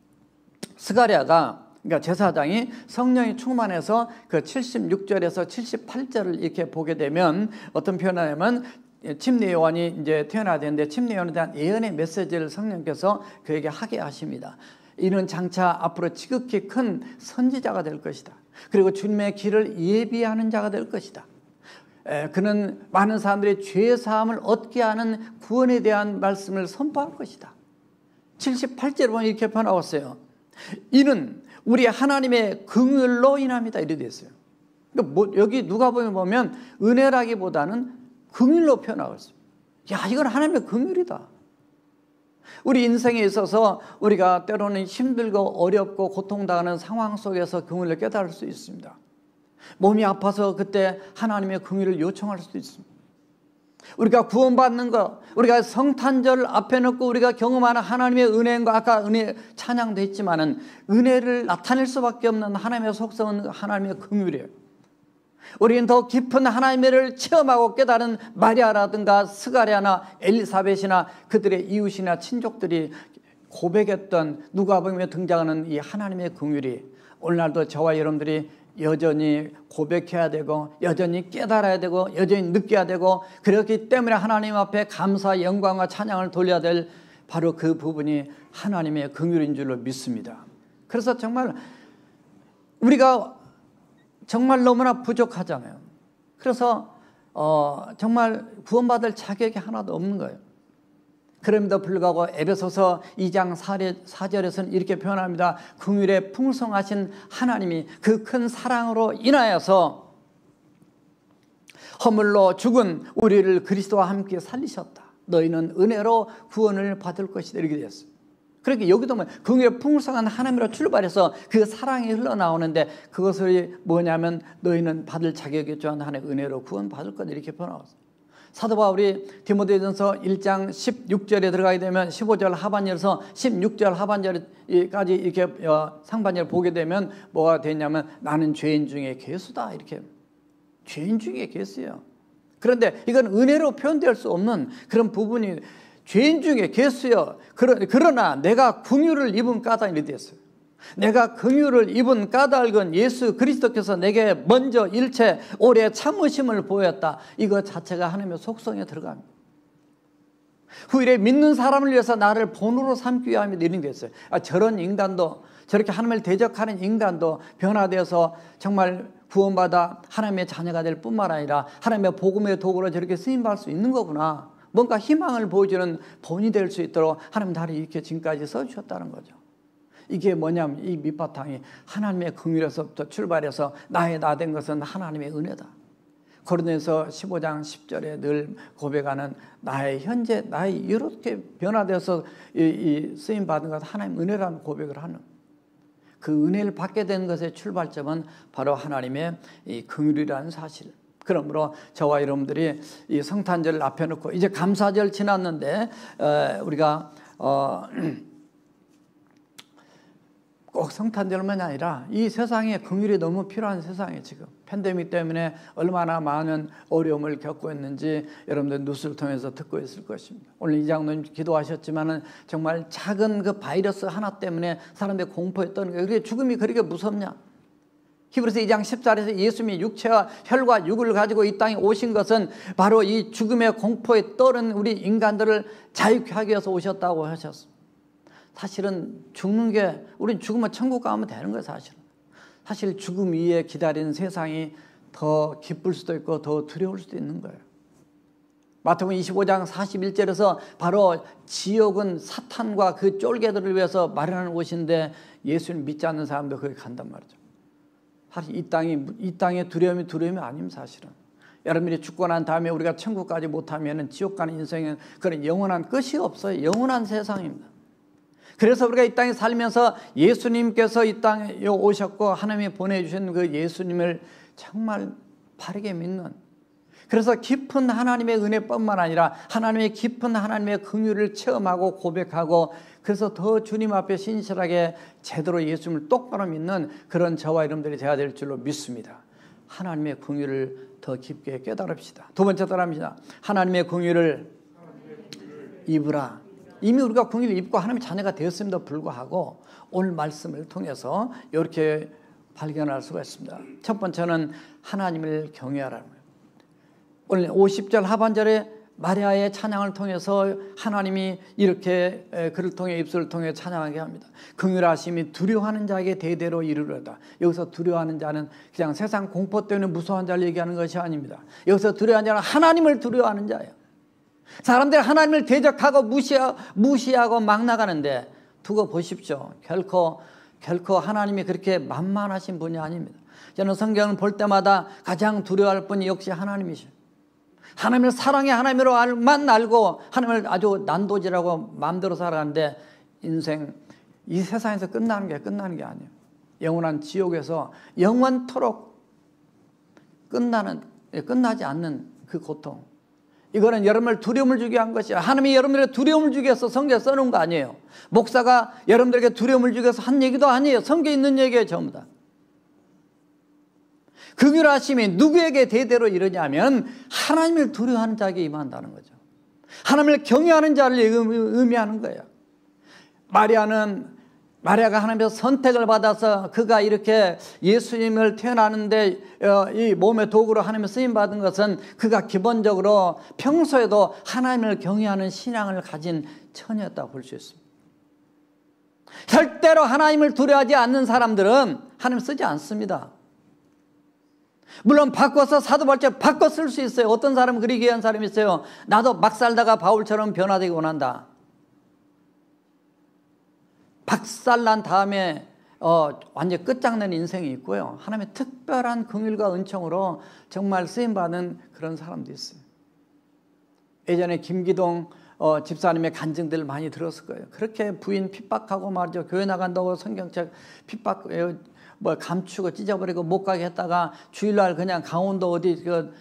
스가랴가 그러니까 제사장이 성령이 충만해서 그 76절에서 78절을 이렇게 보게 되면 어떤 표현하냐면 침례 요한이 이제 태어나야 되는데 침례 요한에 대한 예언의 메시지를 성령께서 그에게 하게 하십니다. 이는 장차 앞으로 지극히 큰 선지자가 될 것이다. 그리고 주님의 길을 예비하는 자가 될 것이다. 그는 많은 사람들의 죄 사함을 얻게 하는 구원에 대한 말씀을 선포할 것이다. 78절에 보면 이렇게 표현하고 있어요. 이는 우리 하나님의 긍휼로 인합니다. 이렇게 되어 있어요. 그러니까 여기 누가복음에 보면 은혜라기보다는 긍휼로 표현하고 있어요. 야, 이건 하나님의 긍휼이다. 우리 인생에 있어서 우리가 때로는 힘들고 어렵고 고통당하는 상황 속에서 긍휼을 깨달을 수 있습니다. 몸이 아파서 그때 하나님의 긍휼을 요청할 수도 있습니다. 우리가 구원받는 것, 우리가 성탄절 앞에 놓고 우리가 경험하는 하나님의 은혜인 거, 아까 은혜 찬양도 했지만은 은혜를 나타낼 수밖에 없는 하나님의 속성은 하나님의 긍휼이에요. 우리는 더 깊은 하나님의 은혜를 체험하고 깨달은 마리아라든가 스가랴나 엘리사벳이나 그들의 이웃이나 친족들이 고백했던 누가복음에 등장하는 이 하나님의 긍휼이 오늘날도 저와 여러분들이 여전히 고백해야 되고 여전히 깨달아야 되고 여전히 느껴야 되고 그렇기 때문에 하나님 앞에 감사, 영광과 찬양을 돌려야 될 바로 그 부분이 하나님의 긍휼인 줄로 믿습니다. 그래서 정말 우리가 정말 너무나 부족하잖아요. 그래서 정말 구원받을 자격이 하나도 없는 거예요. 그럼에도 불구하고 에베소서 2장 4절에서는 이렇게 표현합니다. 긍휼에 풍성하신 하나님이 그 큰 사랑으로 인하여서 허물로 죽은 우리를 그리스도와 함께 살리셨다. 너희는 은혜로 구원을 받을 것이다. 이렇게 되었어요. 그러니까 여기도 긍휼에 풍성한 하나님으로 출발해서 그 사랑이 흘러나오는데 그것을 뭐냐면 너희는 받을 자격이 있지 않은 하나님의 은혜로 구원받을 거다. 이렇게 표현하고 있어요. 사도 바울이 디모데전서 1장 16절에 들어가게 되면 15절 하반절에서 16절 하반절까지 이렇게 상반절을 보게 되면 뭐가 되냐면 나는 죄인 중에 괴수다. 이렇게 죄인 중에 괴수예요. 그런데 이건 은혜로 표현될 수 없는 그런 부분이 죄인 중에 괴수요. 그러나 내가 긍휼을 입은 까닭이 됐어요. 내가 긍휼을 입은 까닭은 예수 그리스도께서 내게 먼저 일체 오래 참으심을 보였다. 이거 자체가 하나님의 속성에 들어갑니다. 후일에 믿는 사람을 위해서 나를 본으로 삼기 위함이 이런 게 있어요. 저런 인간도 저렇게 하나님을 대적하는 인간도 변화되어서 정말 구원받아 하나님의 자녀가 될 뿐만 아니라 하나님의 복음의 도구로 저렇게 쓰임받을 수 있는 거구나. 뭔가 희망을 보여주는 본이 될 수 있도록 하나님 나를 이렇게 지금까지 써주셨다는 거죠. 이게 뭐냐면 이 밑바탕이 하나님의 긍휼에서부터 출발해서 나의 나 된 것은 하나님의 은혜다. 고린도전서 15장 10절에 늘 고백하는 나의 현재 나의 이렇게 변화되어서 이 쓰임 받은 것은 하나님의 은혜라는 고백을 하는 그 은혜를 받게 된 것의 출발점은 바로 하나님의 이 긍휼이라는 사실. 그러므로 저와 여러분들이 이 성탄절을 앞에 놓고 이제 감사절 지났는데 우리가 꼭 성탄절만 아니라 이 세상에 긍휼이 너무 필요한 세상에 지금 팬데믹 때문에 얼마나 많은 어려움을 겪고 있는지 여러분들 뉴스를 통해서 듣고 있을 것입니다. 오늘 이 장로님 기도하셨지만은 정말 작은 그 바이러스 하나 때문에 사람들이 공포했던 거예요. 그게 죽음이 그렇게 무섭냐? 히브리서 2장 14절에서 예수님이 육체와 혈과 육을 가지고 이 땅에 오신 것은 바로 이 죽음의 공포에 떨은 우리 인간들을 자유케 하기 위해서 오셨다고 하셨습니다. 사실은 죽는 게 우린 죽으면 천국 가면 되는 거예요. 사실 죽음 위에 기다리는 세상이 더 기쁠 수도 있고 더 두려울 수도 있는 거예요. 마태복음 25장 41절에서 바로 지옥은 사탄과 그 쫄개들을 위해서 마련하는 곳인데 예수님 믿지 않는 사람도 거기 간단 말이죠. 사실 이 땅의 두려움이 아닙니다. 사실은 여러분이 죽고 난 다음에 우리가 천국 가지 못하면 지옥 가는 인생은 그런 영원한 끝이 없어요. 영원한 세상입니다. 그래서 우리가 이 땅에 살면서 예수님께서 이 땅에 오셨고 하나님이 보내주신 그 예수님을 정말 바르게 믿는, 그래서 깊은 하나님의 은혜뿐만 아니라 하나님의 깊은 하나님의 긍휼을 체험하고 고백하고, 그래서 더 주님 앞에 신실하게 제대로 예수님을 똑바로 믿는 그런 저와 여러분들이 되어야 될 줄로 믿습니다. 하나님의 긍휼을 더 깊게 깨달읍시다. 두 번째 따라합니다. 하나님의 긍휼을 입으라. 이미 우리가 긍휼을 입고 하나님의 자녀가 되었음에도 불구하고 오늘 말씀을 통해서 이렇게 발견할 수가 있습니다. 첫 번째는 하나님을 경외하라는 거예요. 오늘 50절 하반절에 마리아의 찬양을 통해서 하나님이 이렇게 그를 통해 입술을 통해 찬양하게 합니다. 긍휼하심이 두려워하는 자에게 대대로 이르르다. 여기서 두려워하는 자는 그냥 세상 공포 때문에 무서워하는 자를 얘기하는 것이 아닙니다. 여기서 두려워하는 자는 하나님을 두려워하는 자예요. 사람들이 하나님을 대적하고 무시하고 막 나가는데 두고 보십시오. 결코 하나님이 그렇게 만만하신 분이 아닙니다. 저는 성경을 볼 때마다 가장 두려워할 분이 역시 하나님이시죠. 하나님을 사랑해 하나님으로만 알고 하나님을 아주 난도질하고 마음대로 살아가는데 인생 이 세상에서 끝나는 게 아니에요. 영원한 지옥에서 영원토록 끝나지 않는 그 고통, 이거는 여러분을 두려움을 주게 한 것이야. 하나님이 여러분들에게 두려움을 주기 위해서 성경에 써놓은 거 아니에요. 목사가 여러분들에게 두려움을 주기 위해서 한 얘기도 아니에요. 성경에 있는 얘기예요. 전부 다. 긍휼하심이 누구에게 대대로 이르냐면 하나님을 두려워하는 자에게 임한다는 거죠. 하나님을 경외하는 자를 의미하는 거예요. 마리아가 하나님께서 선택을 받아서 그가 이렇게 예수님을 태어나는데 이 몸의 도구로 하나님의 쓰임받은 것은 그가 기본적으로 평소에도 하나님을 경외하는 신앙을 가진 처녀였다고 볼 수 있습니다. 절대로 하나님을 두려워하지 않는 사람들은 하나님 쓰지 않습니다. 물론 바꿔서 사도 바울처럼 바꿔 쓸 수 있어요. 어떤 사람은 그렇게 얘기한 사람이 있어요. 나도 막 살다가 바울처럼 변화되기 원한다. 박살난 다음에 완전 끝장난 인생이 있고요. 하나님의 특별한 긍휼과 은총으로 정말 쓰임받은 그런 사람도 있어요. 예전에 김기동 집사님의 간증들을 많이 들었을 거예요. 그렇게 부인 핍박하고 말이죠. 교회 나간다고 성경책 핍박 감추고 찢어버리고 못 가게 했다가 주일날 그냥 강원도 어디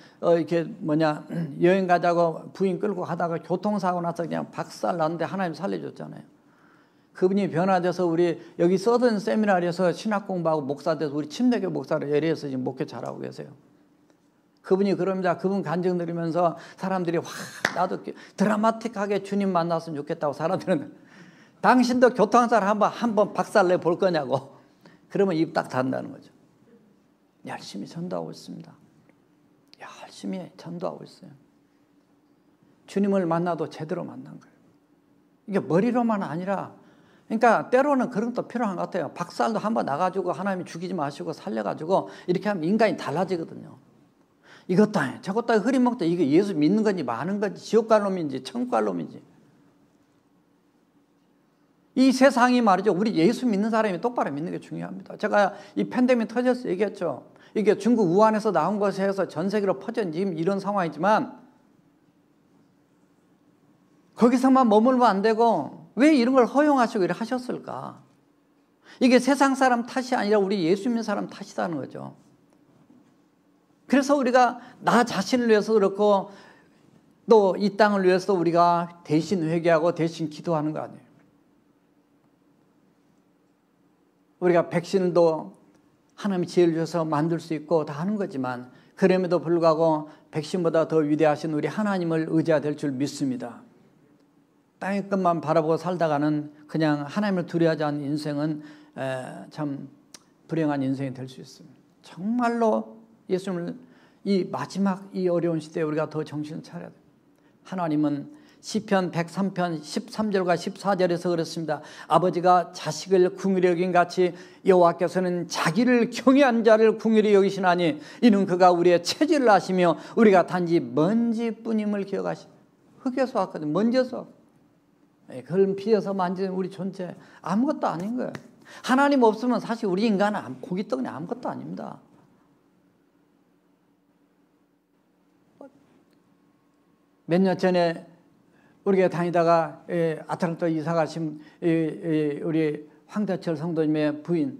여행 가자고 부인 끌고 가다가 교통사고 나서 그냥 박살 났는데 하나님 살려줬잖아요. 그분이 변화돼서 우리 여기 서든 세미나리에서 신학 공부하고 목사 돼서 우리 침례교 목사로 예리해서 지금 목회 잘하고 계세요. 그분이 그럽니다. 그분 간증 들으면서 사람들이 나도 드라마틱하게 주님 만났으면 좋겠다고 사람들은 당신도 교통사를 한번 박살내 볼 거냐고. 그러면 입 딱 닫는다는 거죠. 열심히 전도하고 있습니다. 열심히 전도하고 있어요. 주님을 만나도 제대로 만난 거예요. 이게 머리로만 아니라, 그러니까 때로는 그런 것도 필요한 것 같아요. 박살도 한번 나가지고 하나님이 죽이지 마시고 살려가지고 이렇게 하면 인간이 달라지거든요. 이것도 아니에요. 저것도 흐리먹다 이게 예수 믿는 건지 마는 건지 지옥 갈 놈인지 천국 갈 놈인지. 이 세상이 말이죠. 우리 예수 믿는 사람이 똑바로 믿는 게 중요합니다. 제가 이 팬데믹 터져서 얘기했죠. 이게 중국 우한에서 나온 것에 해서 전 세계로 퍼진 지금 이런 상황이지만 거기서만 머물면 안 되고 왜 이런 걸 허용하시고 이렇게 하셨을까? 이게 세상 사람 탓이 아니라 우리 예수 믿는 사람 탓이라는 거죠. 그래서 우리가 나 자신을 위해서 그렇고 또 이 땅을 위해서 우리가 대신 회개하고 대신 기도하는 거 아니에요. 우리가 백신도 하나님이 지혜를 주셔서 만들 수 있고 다 하는 거지만 그럼에도 불구하고 백신보다 더 위대하신 우리 하나님을 의지해야 될 줄 믿습니다. 땅의 것만 바라보고 살다가는 그냥 하나님을 두려워하지 않는 인생은 참 불행한 인생이 될 수 있습니다. 정말로 예수님을 이 마지막 이 어려운 시대에 우리가 더 정신을 차려야 돼요. 하나님은 시편 103편 13절과 14절에서 그렇습니다. 아버지가 자식을 긍휼히 여긴 같이 여호와께서는 자기를 경외한 자를 긍휼히 여기시나니 이는 그가 우리의 체질을 아시며 우리가 단지 먼지뿐임을 기억하시. 흙에서 왔거든요. 먼지에서. 그런 비에서 만진 우리 존재 아무것도 아닌 거예요. 하나님 없으면 사실 우리 인간은 고깃덩이 아무것도 아닙니다. 몇 년 전에 우리가 다니다가 아틀란타 이사 가신 우리 황대철 성도님의 부인,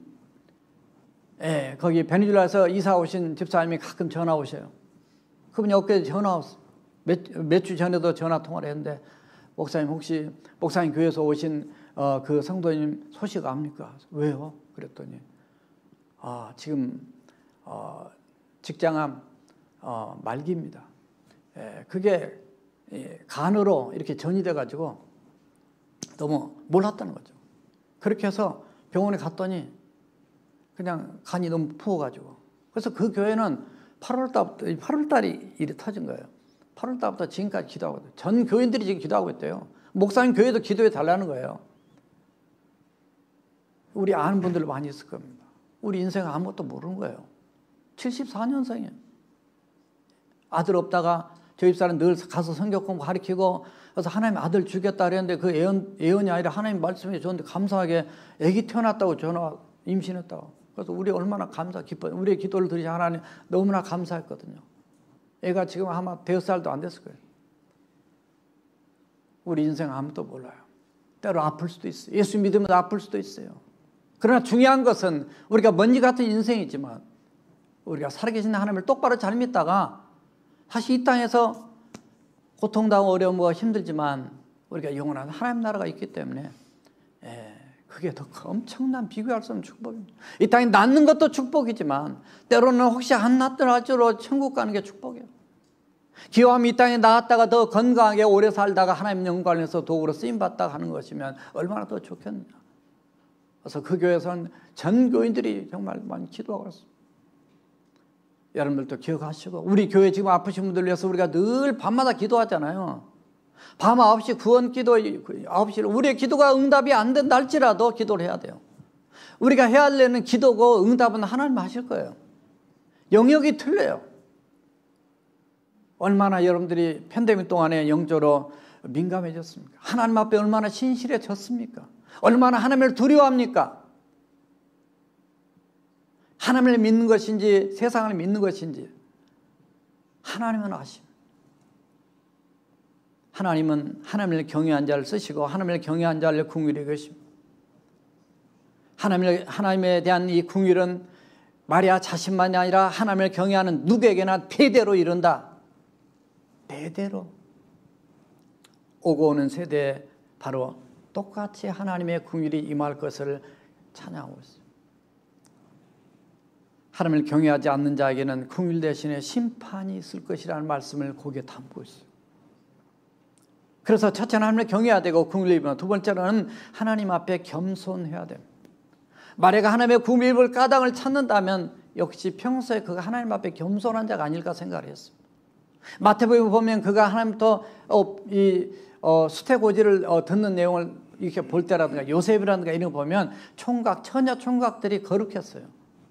거기 베네수엘라에서 이사 오신 집사님이 가끔 전화 오셔요. 그분이 엊그제 전화 왔어. 몇 주 전에도 전화 통화를 했는데, 목사님 혹시 목사님 교회에서 오신 그 성도님 소식 압니까? 왜요? 그랬더니 지금 직장암 말기입니다. 그게 간으로 이렇게 전이돼 가지고 너무 몰랐다는 거죠. 그렇게 해서 병원에 갔더니 그냥 간이 너무 부어가지고, 그래서 그 교회는 8월달이 일이 터진 거예요. 8월달부터 지금까지 기도하고 있어요. 전 교인들이 지금 기도하고 있대요. 목사님 교회도 기도해 달라는 거예요. 우리 아는 분들 많이 있을 겁니다. 우리 인생 아무것도 모르는 거예요. 74년생이에요. 아들 없다가 저희 집사람 늘 가서 성경 공부 가르치고, 그래서 하나님 아들 주겠다 그랬는데 그 예언이 아니라 하나님 말씀해 줬는데 감사하게 아기 태어났다고 전화, 임신했다고. 그래서 우리 얼마나 기뻐요. 우리의 기도를 들으시 하나님 너무나 감사했거든요. 애가 지금 아마 5살도 안 됐을 거예요. 우리 인생 아무도 몰라요. 때로 아플 수도 있어요. 예수 믿으면 아플 수도 있어요. 그러나 중요한 것은 우리가 먼지 같은 인생이지만 우리가 살아계신 하나님을 똑바로 잘 믿다가 사실 이 땅에서 고통당하고 어려움과 힘들지만 우리가 영원한 하나님 나라가 있기 때문에 그게 더 엄청난 비교할 수 없는 축복입니다. 이 땅에 낫는 것도 축복이지만 때로는 혹시 안 낫더라도 천국 가는 게 축복이에요. 기왕 이 땅에 나았다가 더 건강하게 오래 살다가 하나님 영광에서 도구로 쓰임받다가 하는 것이면 얼마나 더 좋겠느냐. 그래서 그 교회에서는 전 교인들이 정말 많이 기도하고 있습니다. 여러분들도 기억하시고, 우리 교회 지금 아프신 분들 위해서 우리가 늘 밤마다 기도하잖아요. 밤 9시 구원 기도 9시 우리의 기도가 응답이 안 된다 할지라도 기도를 해야 돼요. 우리가 해야 되는 기도고 응답은 하나님 하실 거예요. 영역이 틀려요. 얼마나 여러분들이 팬데믹 동안에 영적으로 민감해졌습니까? 하나님 앞에 얼마나 신실해졌습니까? 얼마나 하나님을 두려워합니까? 하나님을 믿는 것인지 세상을 믿는 것인지 하나님은 아십니다. 하나님은 하나님을 경외한 자를 쓰시고 하나님을 경외한 자를 긍휼히 여기십니다. 하나님에 대한 이 긍휼은 마리아 자신만이 아니라 하나님을 경외하는 누구에게나 대대로 이른다. 대대로. 오고 오는 세대에 바로 똑같이 하나님의 긍휼이 임할 것을 찬양하고 있습니다. 하나님을 경외하지 않는 자에게는 긍휼 대신에 심판이 있을 것이라는 말씀을 거기에 담고 있어요. 그래서 첫째는 하나님을 경외해야 되고 긍휼을 입으면, 두 번째는 하나님 앞에 겸손해야 됩니다. 마리아가 하나님의 긍휼을 까닭을 찾는다면 역시 평소에 그가 하나님 앞에 겸손한 자가 아닐까 생각을 했습니다. 마태복음 보면 그가 하나님부터 수태고지를 듣는 내용을 이렇게 볼 때라든가 요셉이라든가 이런 거 보면 처녀 총각들이 거룩했어요.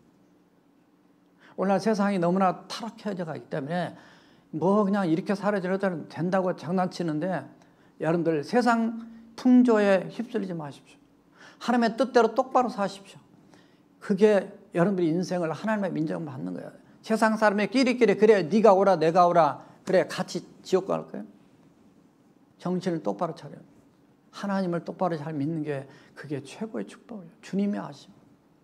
오늘날 세상이 너무나 타락해져 가기 때문에 뭐 그냥 이렇게 살아줘도 된다고 장난치는데, 여러분들 세상 풍조에 휩쓸리지 마십시오. 하나님의 뜻대로 똑바로 사십시오. 그게 여러분들이 인생을 하나님의 민정을 받는 거예요. 세상 사람의 끼리끼리 그래 네가 오라 내가 오라 그래 같이 지옥 갈 거예요. 정신을 똑바로 차려요. 하나님을 똑바로 잘 믿는 게 그게 최고의 축복이에요. 주님이 아십니다.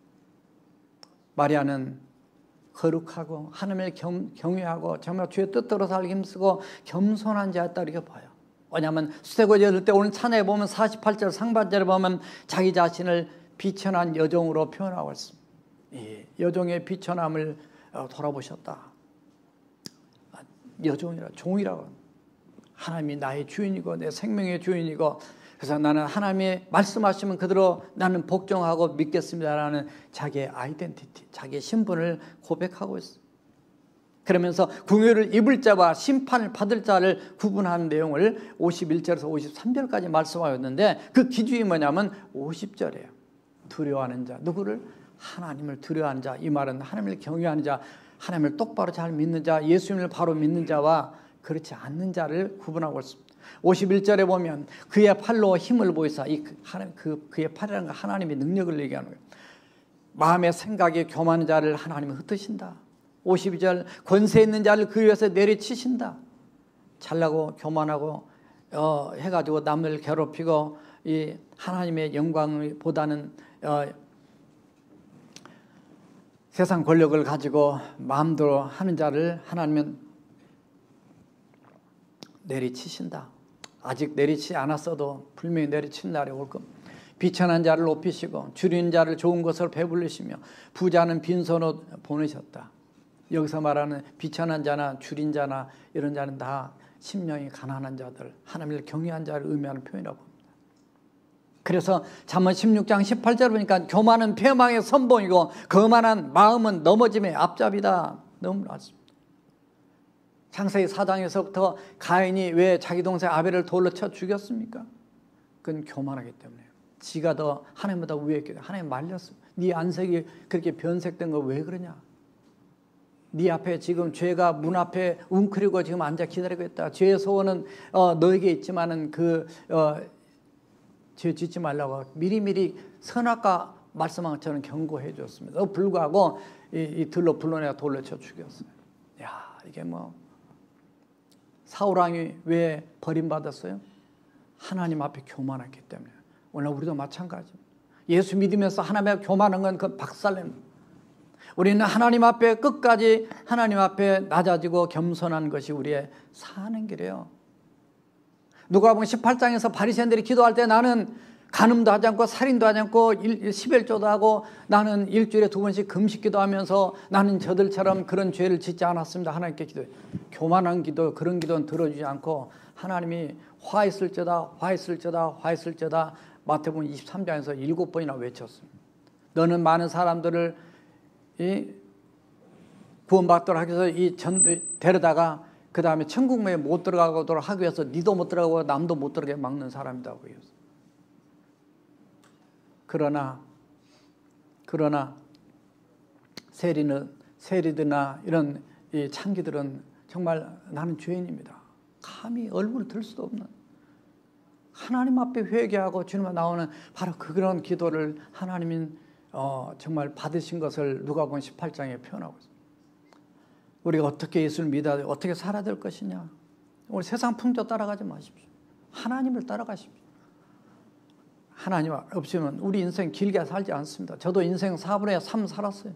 마리아는 거룩하고 하나님을 경외하고 정말 주의 뜻대로 살기 힘쓰고 겸손한 자였다 이렇게 봐요. 왜냐하면 수태고지에 들 때 오늘 찬양에 보면 48절 상반절에 보면 자기 자신을 비천한 여종으로 표현하고 있습니다. 이 여종의 비천함을 돌아보셨다. 여종이라 종이라고. 하나님이 나의 주인이고 내 생명의 주인이고, 그래서 나는 하나님이 말씀하시면 그대로 나는 복종하고 믿겠습니다라는 자기의 아이덴티티, 자기의 신분을 고백하고 있어요. 그러면서 궁유를 입을 자와 심판을 받을 자를 구분하는 내용을 51절에서 53절까지 말씀하였는데 그 기준이 뭐냐면 50절이에요. 두려워하는 자. 누구를? 하나님을 두려워하는 자. 이 말은 하나님을 경외하는 자, 하나님을 똑바로 잘 믿는 자, 예수님을 바로 믿는 자와 그렇지 않는 자를 구분하고 있습니다. 51절에 보면 그의 팔로 힘을 보이사, 그의 팔이라는 건 하나님의 능력을 얘기하는 거예요. 마음의 생각에 교만한 자를 하나님은 흩으신다. 52절 권세 있는 자를 그 위에서 내리치신다. 잘나고 교만하고 해가지고 남을 괴롭히고 이 하나님의 영광보다는 세상 권력을 가지고 마음대로 하는 자를 하나님은 내리치신다. 아직 내리치지 않았어도 분명히 내리친 날이 올 겁니다. 비천한 자를 높이시고 줄인 자를 좋은 것을 배불리시며 부자는 빈손으로 보내셨다. 여기서 말하는 비천한 자나 줄인 자나 이런 자는 다 심령이 가난한 자들, 하나님을 경외한 자를 의미하는 표현이라고 합니다. 그래서 잠언 16장 18절 보니까 교만은 패망의 선봉이고 거만한 마음은 넘어짐의 앞잡이다. 너무 맞습니다. 창세기 4장에서부터 가인이 왜 자기 동생 아벨을 돌로 쳐 죽였습니까? 그건 교만하기 때문에요. 지가 더 하나님보다 위에 있기 때문에 하나님 말렸습니다. 네 안색이 그렇게 변색된 거 왜 그러냐? 네 앞에 지금 죄가 문 앞에 웅크리고 지금 앉아 기다리고 있다. 죄의 소원은 너에게 있지만은 죄 짓지 말라고 미리미리 선악과 말씀한 것처럼 경고해 줬습니다. 불구하고 이 들로 불러내가 돌로 쳐 죽였어요. 야, 이게 뭐 사울왕이 왜 버림받았어요? 하나님 앞에 교만했기 때문에. 오늘 우리도 마찬가지입니다. 예수 믿으면서 하나님 앞에 교만한 건 그 박살냅니다. 우리는 하나님 앞에 끝까지 하나님 앞에 낮아지고 겸손한 것이 우리의 사는 길이에요. 누가복음 18장에서 바리새인들이 기도할 때 나는 간음도 하지 않고 살인도 하지 않고 11조도 하고 나는 일주일에 2번씩 금식 기도하면서 나는 저들처럼 그런 죄를 짓지 않았습니다. 하나님께 기도해. 교만한 기도, 그런 기도는 들어주지 않고 하나님이 화 있을지어다, 화 있을지어다, 화 있을지어다 마태복음 23장에서 7번이나 외쳤습니다. 너는 많은 사람들을 구원받도록 하기 위해서 데려다가 그 다음에 천국문에 못 들어가도록 하기 위해서 니도 못 들어가고 남도 못 들어가게 막는 사람이라고 해요. 그러나 세리드나 이런 이 창기들은 정말 나는 죄인입니다. 감히 얼굴을 들 수도 없는 하나님 앞에 회개하고 주님 앞에 나오는 바로 그런 기도를 하나님이 정말 받으신 것을 누가복음 18장에 표현하고 있습니다. 우리가 어떻게 예수를 믿어야 돼? 어떻게 살아야 될 것이냐? 우리 세상 풍조 따라가지 마십시오. 하나님을 따라가십시오. 하나님 없으면 우리 인생 길게 살지 않습니다. 저도 인생 4분의 3 살았어요.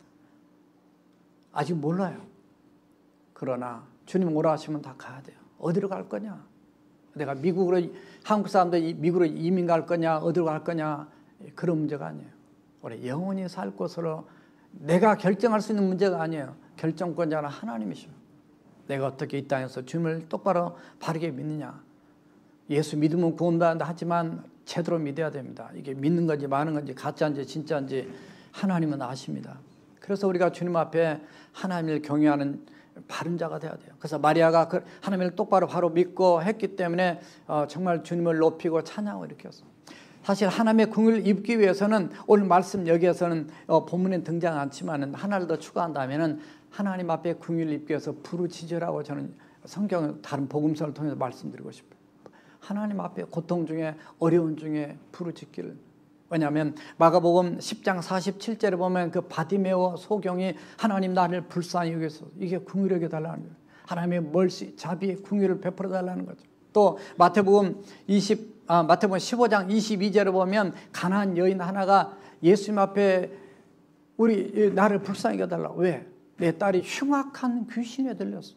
아직 몰라요. 그러나 주님 오라 하시면 다 가야 돼요. 어디로 갈 거냐? 내가 한국 사람들 미국으로 이민 갈 거냐? 어디로 갈 거냐? 그런 문제가 아니에요. 우리 영원히 살 곳으로 내가 결정할 수 있는 문제가 아니에요. 결정권자는 하나님이시오. 내가 어떻게 이 땅에서 주님을 똑바로 바르게 믿느냐. 예수 믿으면 구원받는다 하지만 제대로 믿어야 됩니다. 이게 믿는 건지 마는 건지 가짜인지 진짜인지 하나님은 아십니다. 그래서 우리가 주님 앞에 하나님을 경외하는 바른 자가 돼야 돼요. 그래서 마리아가 하나님을 똑바로 바로 믿고 했기 때문에 정말 주님을 높이고 찬양하고 이렇게 했어요. 사실 하나님의 궁을 입기 위해서는 오늘 말씀 여기에서는 본문에 등장 않지만 하나를 더 추가한다면 하나님 앞에 궁을 입기 위해서 부르짖으라고 저는 성경 다른 복음서를 통해서 말씀드리고 싶어요. 하나님 앞에 고통 중에 어려운 중에 부르짖기를. 왜냐하면 마가복음 10장 47절에 보면 그 바디메오 소경이 하나님 나를 불쌍히 여기서 이게 궁을 여겨달라는 거예요. 하나님의 멀시 자비의 궁유를 베풀어 달라는 거죠. 또 마태복음 15장 22절에 보면 가난한 여인 하나가 예수님 앞에 나를 불쌍히 여겨달라고. 왜? 내 딸이 흉악한 귀신에 들렸어.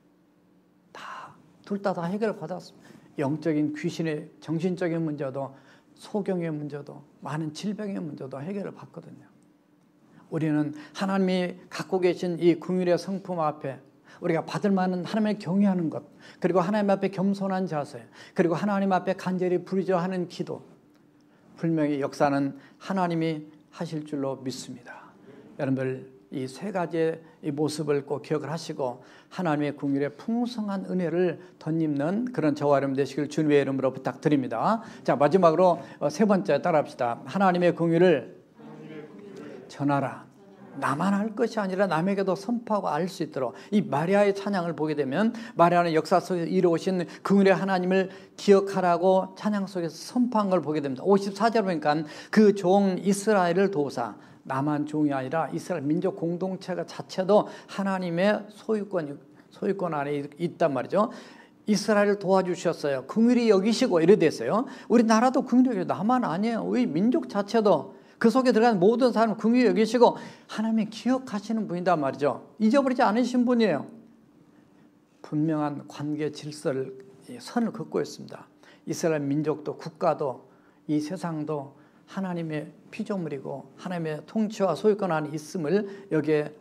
둘 다 해결을 받았습니다. 영적인 귀신의 정신적인 문제도 소경의 문제도 많은 질병의 문제도 해결을 받거든요. 우리는 하나님이 갖고 계신 이 긍휼의 성품 앞에 우리가 받을 만한 하나님을 경외하는 것, 그리고 하나님 앞에 겸손한 자세, 그리고 하나님 앞에 간절히 부르짖어하는 기도, 분명히 역사는 하나님이 하실 줄로 믿습니다. 여러분들 이 세 가지의 이 모습을 꼭 기억을 하시고 하나님의 긍휼의 풍성한 은혜를 덧입는 그런 저와 여러분 되시길 주님의 이름으로 부탁드립니다. 자, 마지막으로 세 번째 따라합시다. 하나님의 긍휼을 전하라. 나만 할 것이 아니라 남에게도 선포하고 알 수 있도록 이 마리아의 찬양을 보게 되면 마리아는 역사 속에서 이루어오신 긍휼의 하나님을 기억하라고 찬양 속에서 선포한 걸 보게 됩니다. 54절 보니까 그 종 이스라엘을 도우사 나만 종이 아니라 이스라엘 민족 공동체가 자체도 하나님의 소유권 안에 있단 말이죠. 이스라엘을 도와주셨어요. 긍휼히 여기시고 이래 됐어요. 우리나라도 긍휼히 여기시고 나만 아니에요. 우리 민족 자체도 그 속에 들어간 모든 사람을 긍휼히 여기시고 하나님이 기억하시는 분이단 말이죠. 잊어버리지 않으신 분이에요. 분명한 관계 질서를 선을 긋고 있습니다. 이스라엘 민족도 국가도 이 세상도 하나님의 피조물이고 하나님의 통치와 소유권 안에 있음을 여기에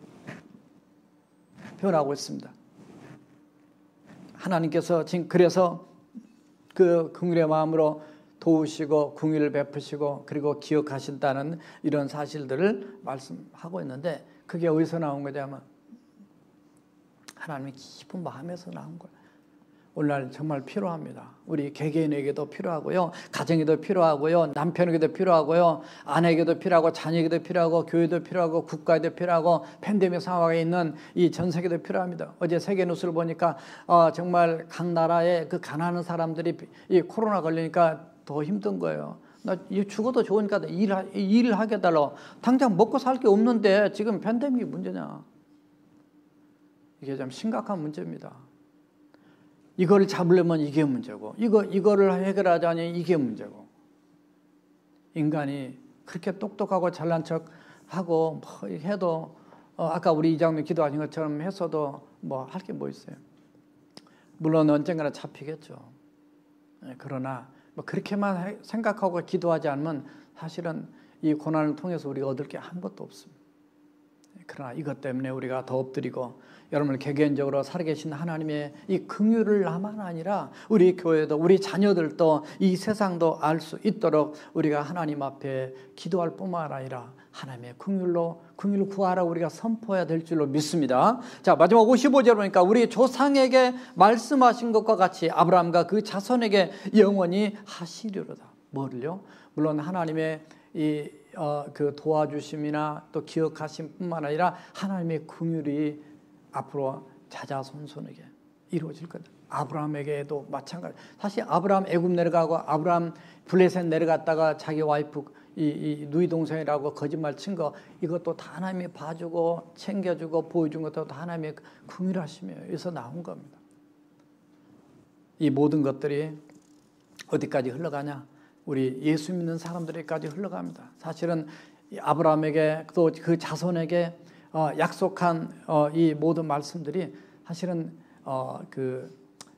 표현하고 있습니다. 하나님께서 지금 그래서 그 긍휼의 마음으로 도우시고 긍휼을 베푸시고 그리고 기억하신다는 이런 사실들을 말씀하고 있는데 그게 어디서 나온 거냐면 하나님의 깊은 마음에서 나온 거예요. 오늘날 정말 필요합니다. 우리 개개인에게도 필요하고요. 가정에도 필요하고요. 남편에게도 필요하고요. 아내에게도 필요하고 자녀에게도 필요하고 교회도 필요하고 국가에도 필요하고 팬데믹 상황에 있는 이 전 세계도 필요합니다. 어제 세계 뉴스를 보니까 정말 각 나라의 그 가난한 사람들이 이 코로나 걸리니까 더 힘든 거예요. 나 죽어도 좋으니까 일을 하게 해달라고. 당장 먹고 살 게 없는데 지금 팬데믹이 문제냐. 이게 좀 심각한 문제입니다. 이걸 잡으려면 이게 문제고 이거를 해결하자니 이게 문제고 인간이 그렇게 똑똑하고 잘난 척하고 뭐 해도 아까 우리 이장님 기도하신 것처럼 했어도 뭐 할 게 뭐 있어요. 물론 언젠가는 잡히겠죠. 그러나 뭐 그렇게만 생각하고 기도하지 않으면 사실은 이 고난을 통해서 우리가 얻을 게 아무것도 없습니다. 그러나 이것 때문에 우리가 더 엎드리고 여러분을 개개인적으로 살아계신 하나님의 이 긍휼을 나만 아니라 우리 교회도 우리 자녀들도 이 세상도 알 수 있도록 우리가 하나님 앞에 기도할 뿐만 아니라 하나님의 긍휼을 구하라고 우리가 선포해야 될 줄로 믿습니다. 자, 마지막 55절 보니까 우리 조상에게 말씀하신 것과 같이 아브라함과 그 자손에게 영원히 하시리로다. 뭐를요? 물론 하나님의 그 도와주심이나 또 기억하심 뿐만 아니라 하나님의 긍휼이 앞으로 자자손손에게 이루어질 거다. 아브라함에게도 마찬가지. 사실 아브라함 애굽 내려가고 아브라함 블레셋 내려갔다가 자기 와이프 이 누이 동생이라고 거짓말 친 거 이것도 다 하나님이 봐주고 챙겨주고 보여준 것도 다 하나님의 긍휼하심에서 나온 겁니다. 이 모든 것들이 어디까지 흘러가냐? 우리 예수 믿는 사람들에게까지 흘러갑니다. 사실은 아브라함에게 또 그 자손에게 약속한 이 모든 말씀들이 사실은 그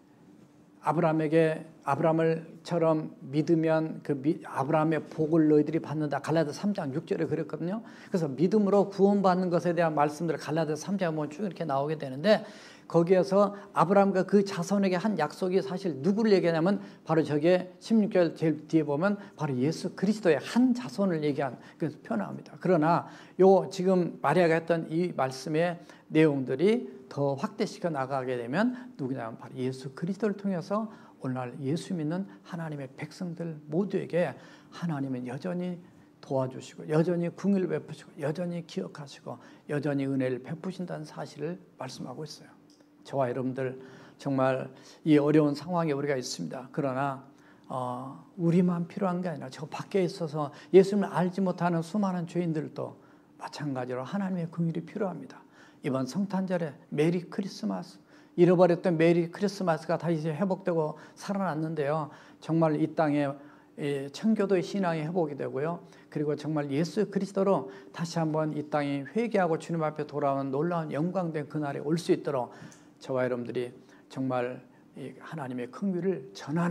아브라함처럼 믿으면 아브라함의 복을 너희들이 받는다. 갈라디아서 3장 6절에 그랬거든요. 그래서 믿음으로 구원받는 것에 대한 말씀들을 갈라디아서 3장에 보면 쭉 이렇게 나오게 되는데 거기에서 아브라함과 그 자손에게 한 약속이 사실 누구를 얘기하냐면 바로 저게 16절 제일 뒤에 보면 바로 예수 그리스도의 한 자손을 얘기한 그래서 표현합니다. 그러나 지금 마리아가 했던 이 말씀의 내용들이 더 확대시켜 나가게 되면 누구냐면 바로 예수 그리스도를 통해서 오늘날 예수 믿는 하나님의 백성들 모두에게 하나님은 여전히 도와주시고 여전히 긍휼을 베푸시고 여전히 기억하시고 여전히 은혜를 베푸신다는 사실을 말씀하고 있어요. 저와 여러분들 정말 이 어려운 상황에 우리가 있습니다. 그러나 우리만 필요한 게 아니라 저 밖에 있어서 예수님을 알지 못하는 수많은 죄인들도 마찬가지로 하나님의 긍휼이 필요합니다. 이번 성탄절에 메리 크리스마스, 잃어버렸던 메리 크리스마스가 다시 회복되고 살아났는데요. 정말 이 땅에 청교도의 신앙이 회복이 되고요. 그리고 정말 예수 그리스도로 다시 한번 이 땅이 회개하고 주님 앞에 돌아오는 놀라운 영광된 그날이 올 수 있도록 저와 여러분들이 정말 하나님의 긍휼을 전하는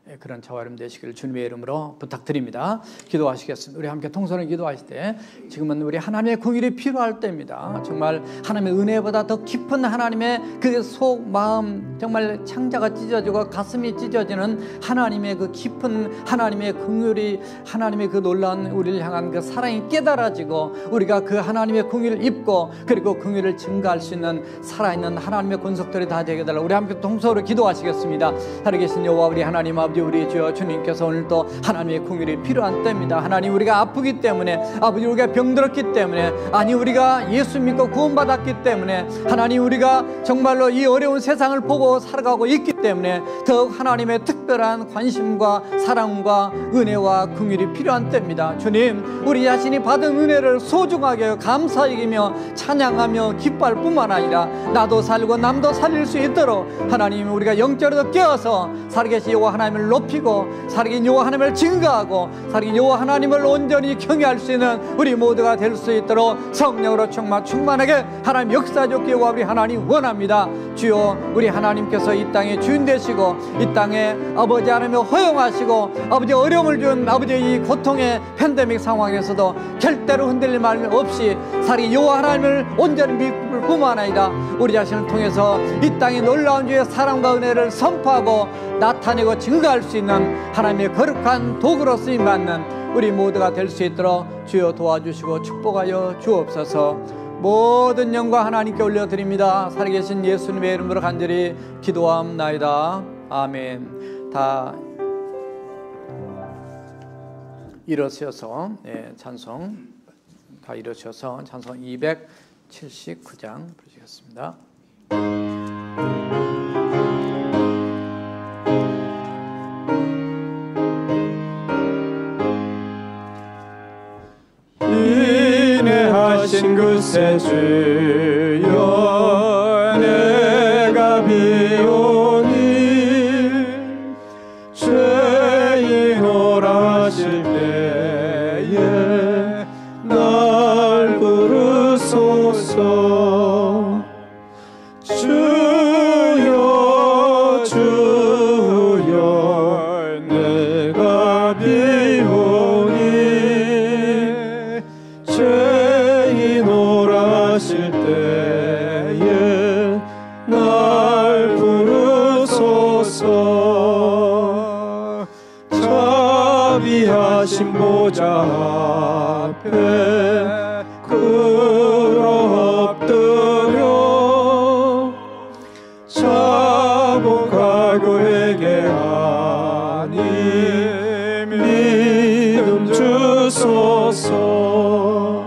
그런 저와 여러분 되시기를 주님의 이름으로 부탁드립니다. 기도하시겠습니다. 우리 함께 통성을 기도하실 때 지금은 우리 하나님의 긍휼이 필요할 때입니다. 정말 하나님의 은혜보다 더 깊은 하나님의 그 속 마음, 정말 창자가 찢어지고 가슴이 찢어지는 하나님의 그 깊은 하나님의 긍휼이, 하나님의 그 놀라운 우리를 향한 그 사랑이 깨달아지고 우리가 그 하나님의 긍휼을 입고 그리고 긍휼을 증가할 수 있는 살아있는 하나님의 권속들이 다 되게 달라. 우리 함께 통성으로 기도하시겠습니다. 살아계신 여호와 우리 하나님 아버지, 우리 주여 주님께서 오늘도 하나님의 긍휼이 필요한 때입니다. 하나님, 우리가 아프기 때문에, 아버지 우리가 병들었기 때문에, 아니 우리가 예수 믿고 구원받았기 때문에, 하나님 우리가 정말로 이 어려운 세상을 보고 살아가고 있기 때문에 더욱 하나님의 특별한 관심과 사랑과 은혜와 긍휼이 필요한 때입니다. 주님, 우리 자신이 받은 은혜를 소중하게 감사 여기며 찬양하며 기뻐할 뿐만 아니라 나도 살고 남도 살릴 수 있도록 하나님 우리가 영적으로 깨어서 살아계신 여호와 하나님을 높이고 살아계신 여호와 하나님을 증거하고 살아계신 여호와 하나님을 온전히 경외할 수 있는 우리 모두가 될 수 있도록 성령으로 충만하게 하나님 역사적게 여호와 우리 하나님 원합니다. 주여, 우리 하나님께서 이 땅의 주인 되시고 이 땅에 아버지 하나님을 허용하시고 아버지 어려움을 준 아버지 이 고통의 팬데믹 상황에서도 절대로 흔들릴 말 없이 살아계신 여호와 하나님을 온전히 믿을 뿐만 아니라 우리 자신을 통해서 이 땅의 놀라운 주의 사랑과 은혜를 선포하고 나타내고 증거할 수 있는 하나님의 거룩한 도구로 쓰임받는 우리 모두가 될 수 있도록 주여 도와주시고 축복하여 주옵소서. 모든 영광 하나님께 올려드립니다. 살아계신 예수님의 이름으로 간절히 기도함나이다. 아멘. 다 일어서서 찬송 다 일어서서 찬송 279장 부르시겠습니다. 인내하신 그새 주여 내가 비오니 죄인 오라 하실 때에 날 부르소서. 주여 주여 내가 비오니 죄인 오라 하실 때에 날 부르소서. 자비하신 보좌 앞에 꿇어 엎드려 자복하고 회개하니 믿음 주소서.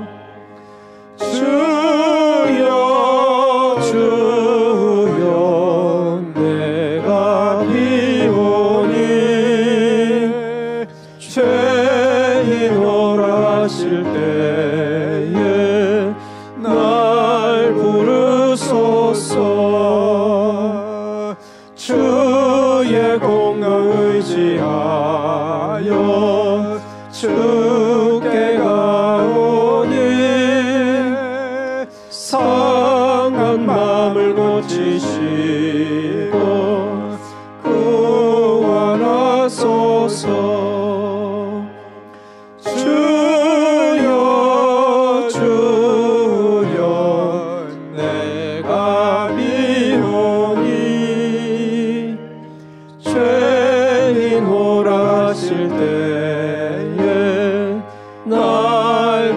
주여 주여 내가 비오니 죄인 오라 하실 때에 날 부르소서. 주의 공로 의지하여 주께 가오니 상한 마음을 고치시고 구원하소서. 주여 주여 내가 비오니 죄인 오라 하실 때에 날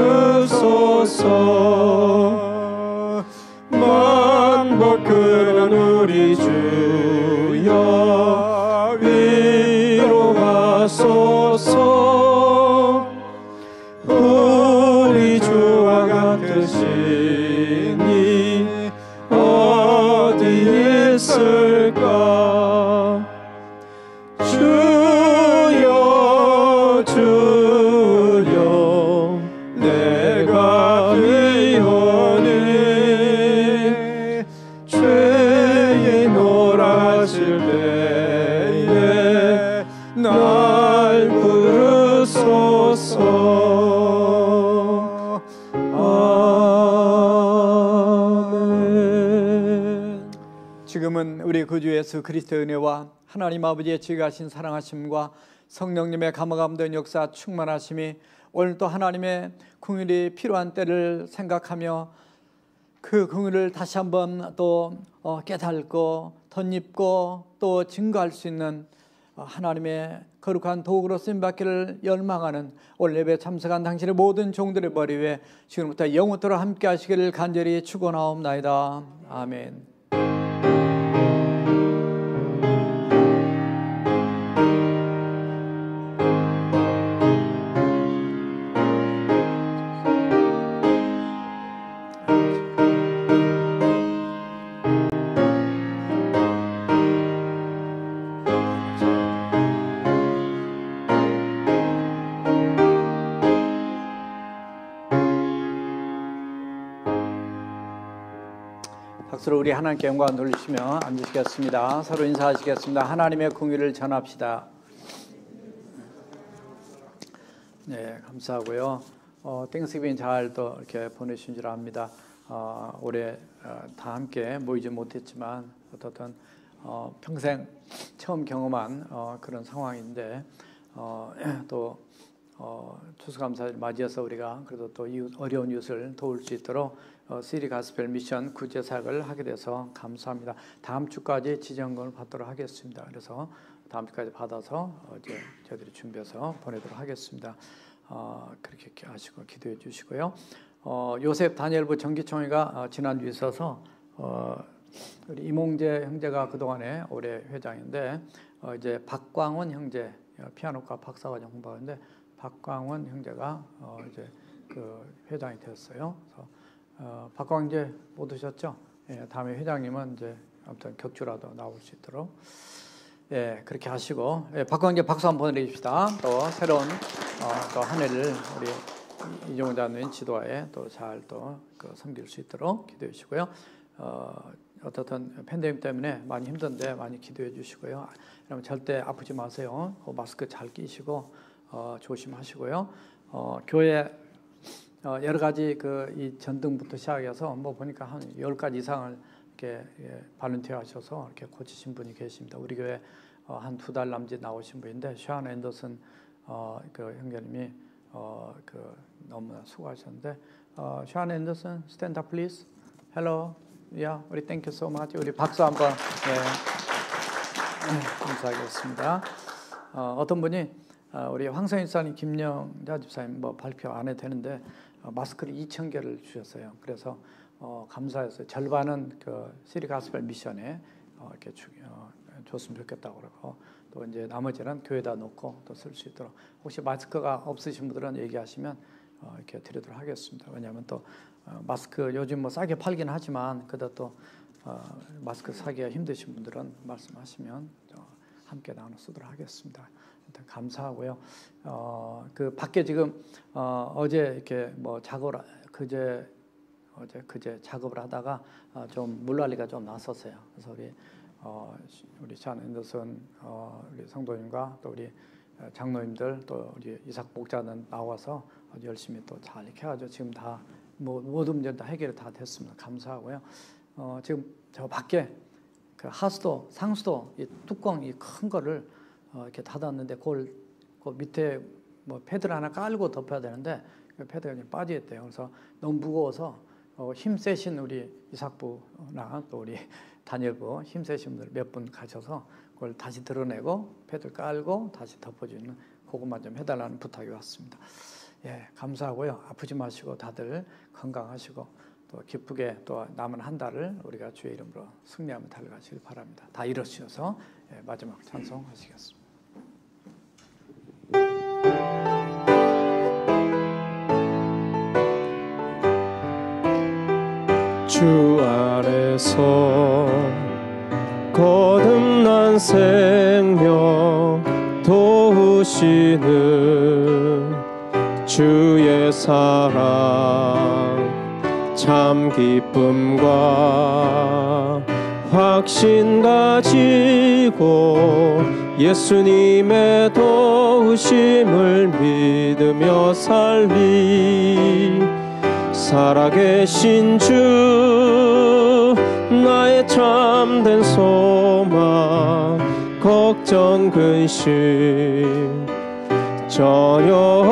부르소서. 만복한 우리 주여 위로하소서. 우리 주와 같으시니 어디 있을까. 주여 주여 내가 비오니 죄인 오라 하실 때에 날 부르소서. 아멘. 지금은 우리 구주 예수 그리스도의 은혜와 하나님 아버지의 지혜하신 사랑하심과 성령님의 감화감동 역사 충만하심이 오늘 또 하나님의 긍휼이 필요한 때를 생각하며 그 긍휼을 다시 한번 또 깨닫고 덧입고 또 증거할 수 있는 하나님의 거룩한 도구로 쓰임받기를 열망하는 오늘 예배에 참석한 당신의 모든 종들의 머리 위에 지금부터 영원토록 함께 하시기를 간절히 축원하옵나이다. 아멘. 박수로 우리 하나님께 영광 돌리시며 앉으시겠습니다. 서로 인사하시겠습니다. 하나님의 긍휼을 전합시다. 네, 감사하고요. 땡스기빙 잘 또 이렇게 보내신 줄 압니다. 올해 다 함께 모이지 못했지만 어떻든 평생 처음 경험한 그런 상황인데 또 추수감사를 맞이해서 우리가 그래도 또 어려운 이웃을 도울 수 있도록 시리 가스펠 미션 구제사역을 하게 돼서 감사합니다. 다음 주까지 지정권을 받도록 하겠습니다. 그래서 다음 주까지 받아서 이제 저희들이 준비해서 보내도록 하겠습니다. 그렇게 하시고 기도해 주시고요. 요셉 다니엘부 정기총회가 지난주에 있어서 우리 이몽재 형제가 그동안에 올해 회장인데 이제 박광원 형제 피아노과 박사과정 공부하는데 박광원 형제가 이제 그 회장이 되었어요. 그래서 박광원 형제 못 오셨죠? 예, 다음에 회장님은 이제 아무튼 격주라도 나올 수 있도록 예, 그렇게 하시고 예, 박광원 형제 박수 한번 보내주십시다. 또 새로운 또 한 해를 우리 이종훈 장로님 지도하에 또 잘 또 섬길 수 있도록 기도해 주시고요. 어떻든 팬데믹 때문에 많이 힘든데 많이 기도해 주시고요. 여러분 절대 아프지 마세요. 마스크 잘 끼시고 조심하시고요. 교회 여러 가지 이 전등부터 시작해서 뭐 보니까 한 10가지 이상을 이렇게 발런티어 하셔서 이렇게 고치신 분이 계십니다. 우리 교회 한 2달 남짓 나오신 분인데 샤운 앤더슨 그 형제님이 너무나 수고하셨는데 샤운 앤더슨 stand up please. Hello. Yeah, 우리 thank you so much. 우리 박수 한번 감사하겠습니다. 어떤 분이 우리 황성희 집사님, 김영자 집사님 뭐 발표 안 해도 되는데 마스크를 2,000개를 주셨어요. 그래서 감사했어요. 절반은 그 시리 가스펠 미션에 이렇게 줬으면 좋겠다고 그러고 또 이제 나머지는 교회에다 놓고 또 쓸 수 있도록 혹시 마스크가 없으신 분들은 얘기하시면 이렇게 드리도록 하겠습니다. 왜냐하면 또 마스크 요즘 뭐 싸게 팔긴 하지만 그래도 또 마스크 사기가 힘드신 분들은 말씀하시면 함께 나눠 쓰도록 하겠습니다. 일단 감사하고요. 그 밖에 지금 어제 이렇게 뭐 작업을 그제 작업을 하다가 좀 물난리가 좀 났었어요. 그래서 우리 샤운 앤더슨 우리 성도님과 또 우리 장로님들 또 우리 이삭 목자는 나와서 아주 열심히 또 잘 이렇게 해가지고 지금 다 모든 문제 다 해결이 다 됐습니다. 감사하고요. 지금 저 밖에 그 하수도 상수도 이 뚜껑 이 큰 거를 이렇게 닫았는데 그 밑에 뭐 패드를 하나 깔고 덮어야 되는데 그 패드가 이제 빠지겠대요. 그래서 너무 무거워서 힘 세신 우리 이삭부나 또 우리 다니엘부 힘 세신 분들 몇 분 가셔서 그걸 다시 드러내고 패드 깔고 다시 덮어주는 그것만 좀 해달라는 부탁이 왔습니다. 예, 감사하고요. 아프지 마시고 다들 건강하시고 또 기쁘게 또 남은 한 달을 우리가 주의 이름으로 승리하며 달려가시길 바랍니다. 다 일어서셔서 마지막 찬송하시겠습니다. 주 안에서 거듭난 생명 도우시는 주의 사랑 참 기쁨과 확신 가지고 예수님의 도우심을 믿으며 살리 살아계신 주 나의 참된 소망 걱정 근심 전혀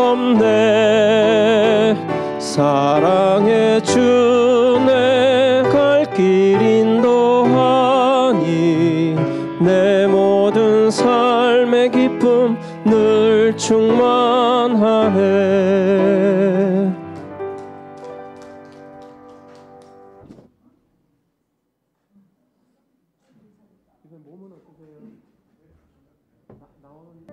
없네. 사랑해 주네 갈 길 인도하니 내 모든 삶의 기쁨 늘 충만하네. 몸은 어떠세요? 나오는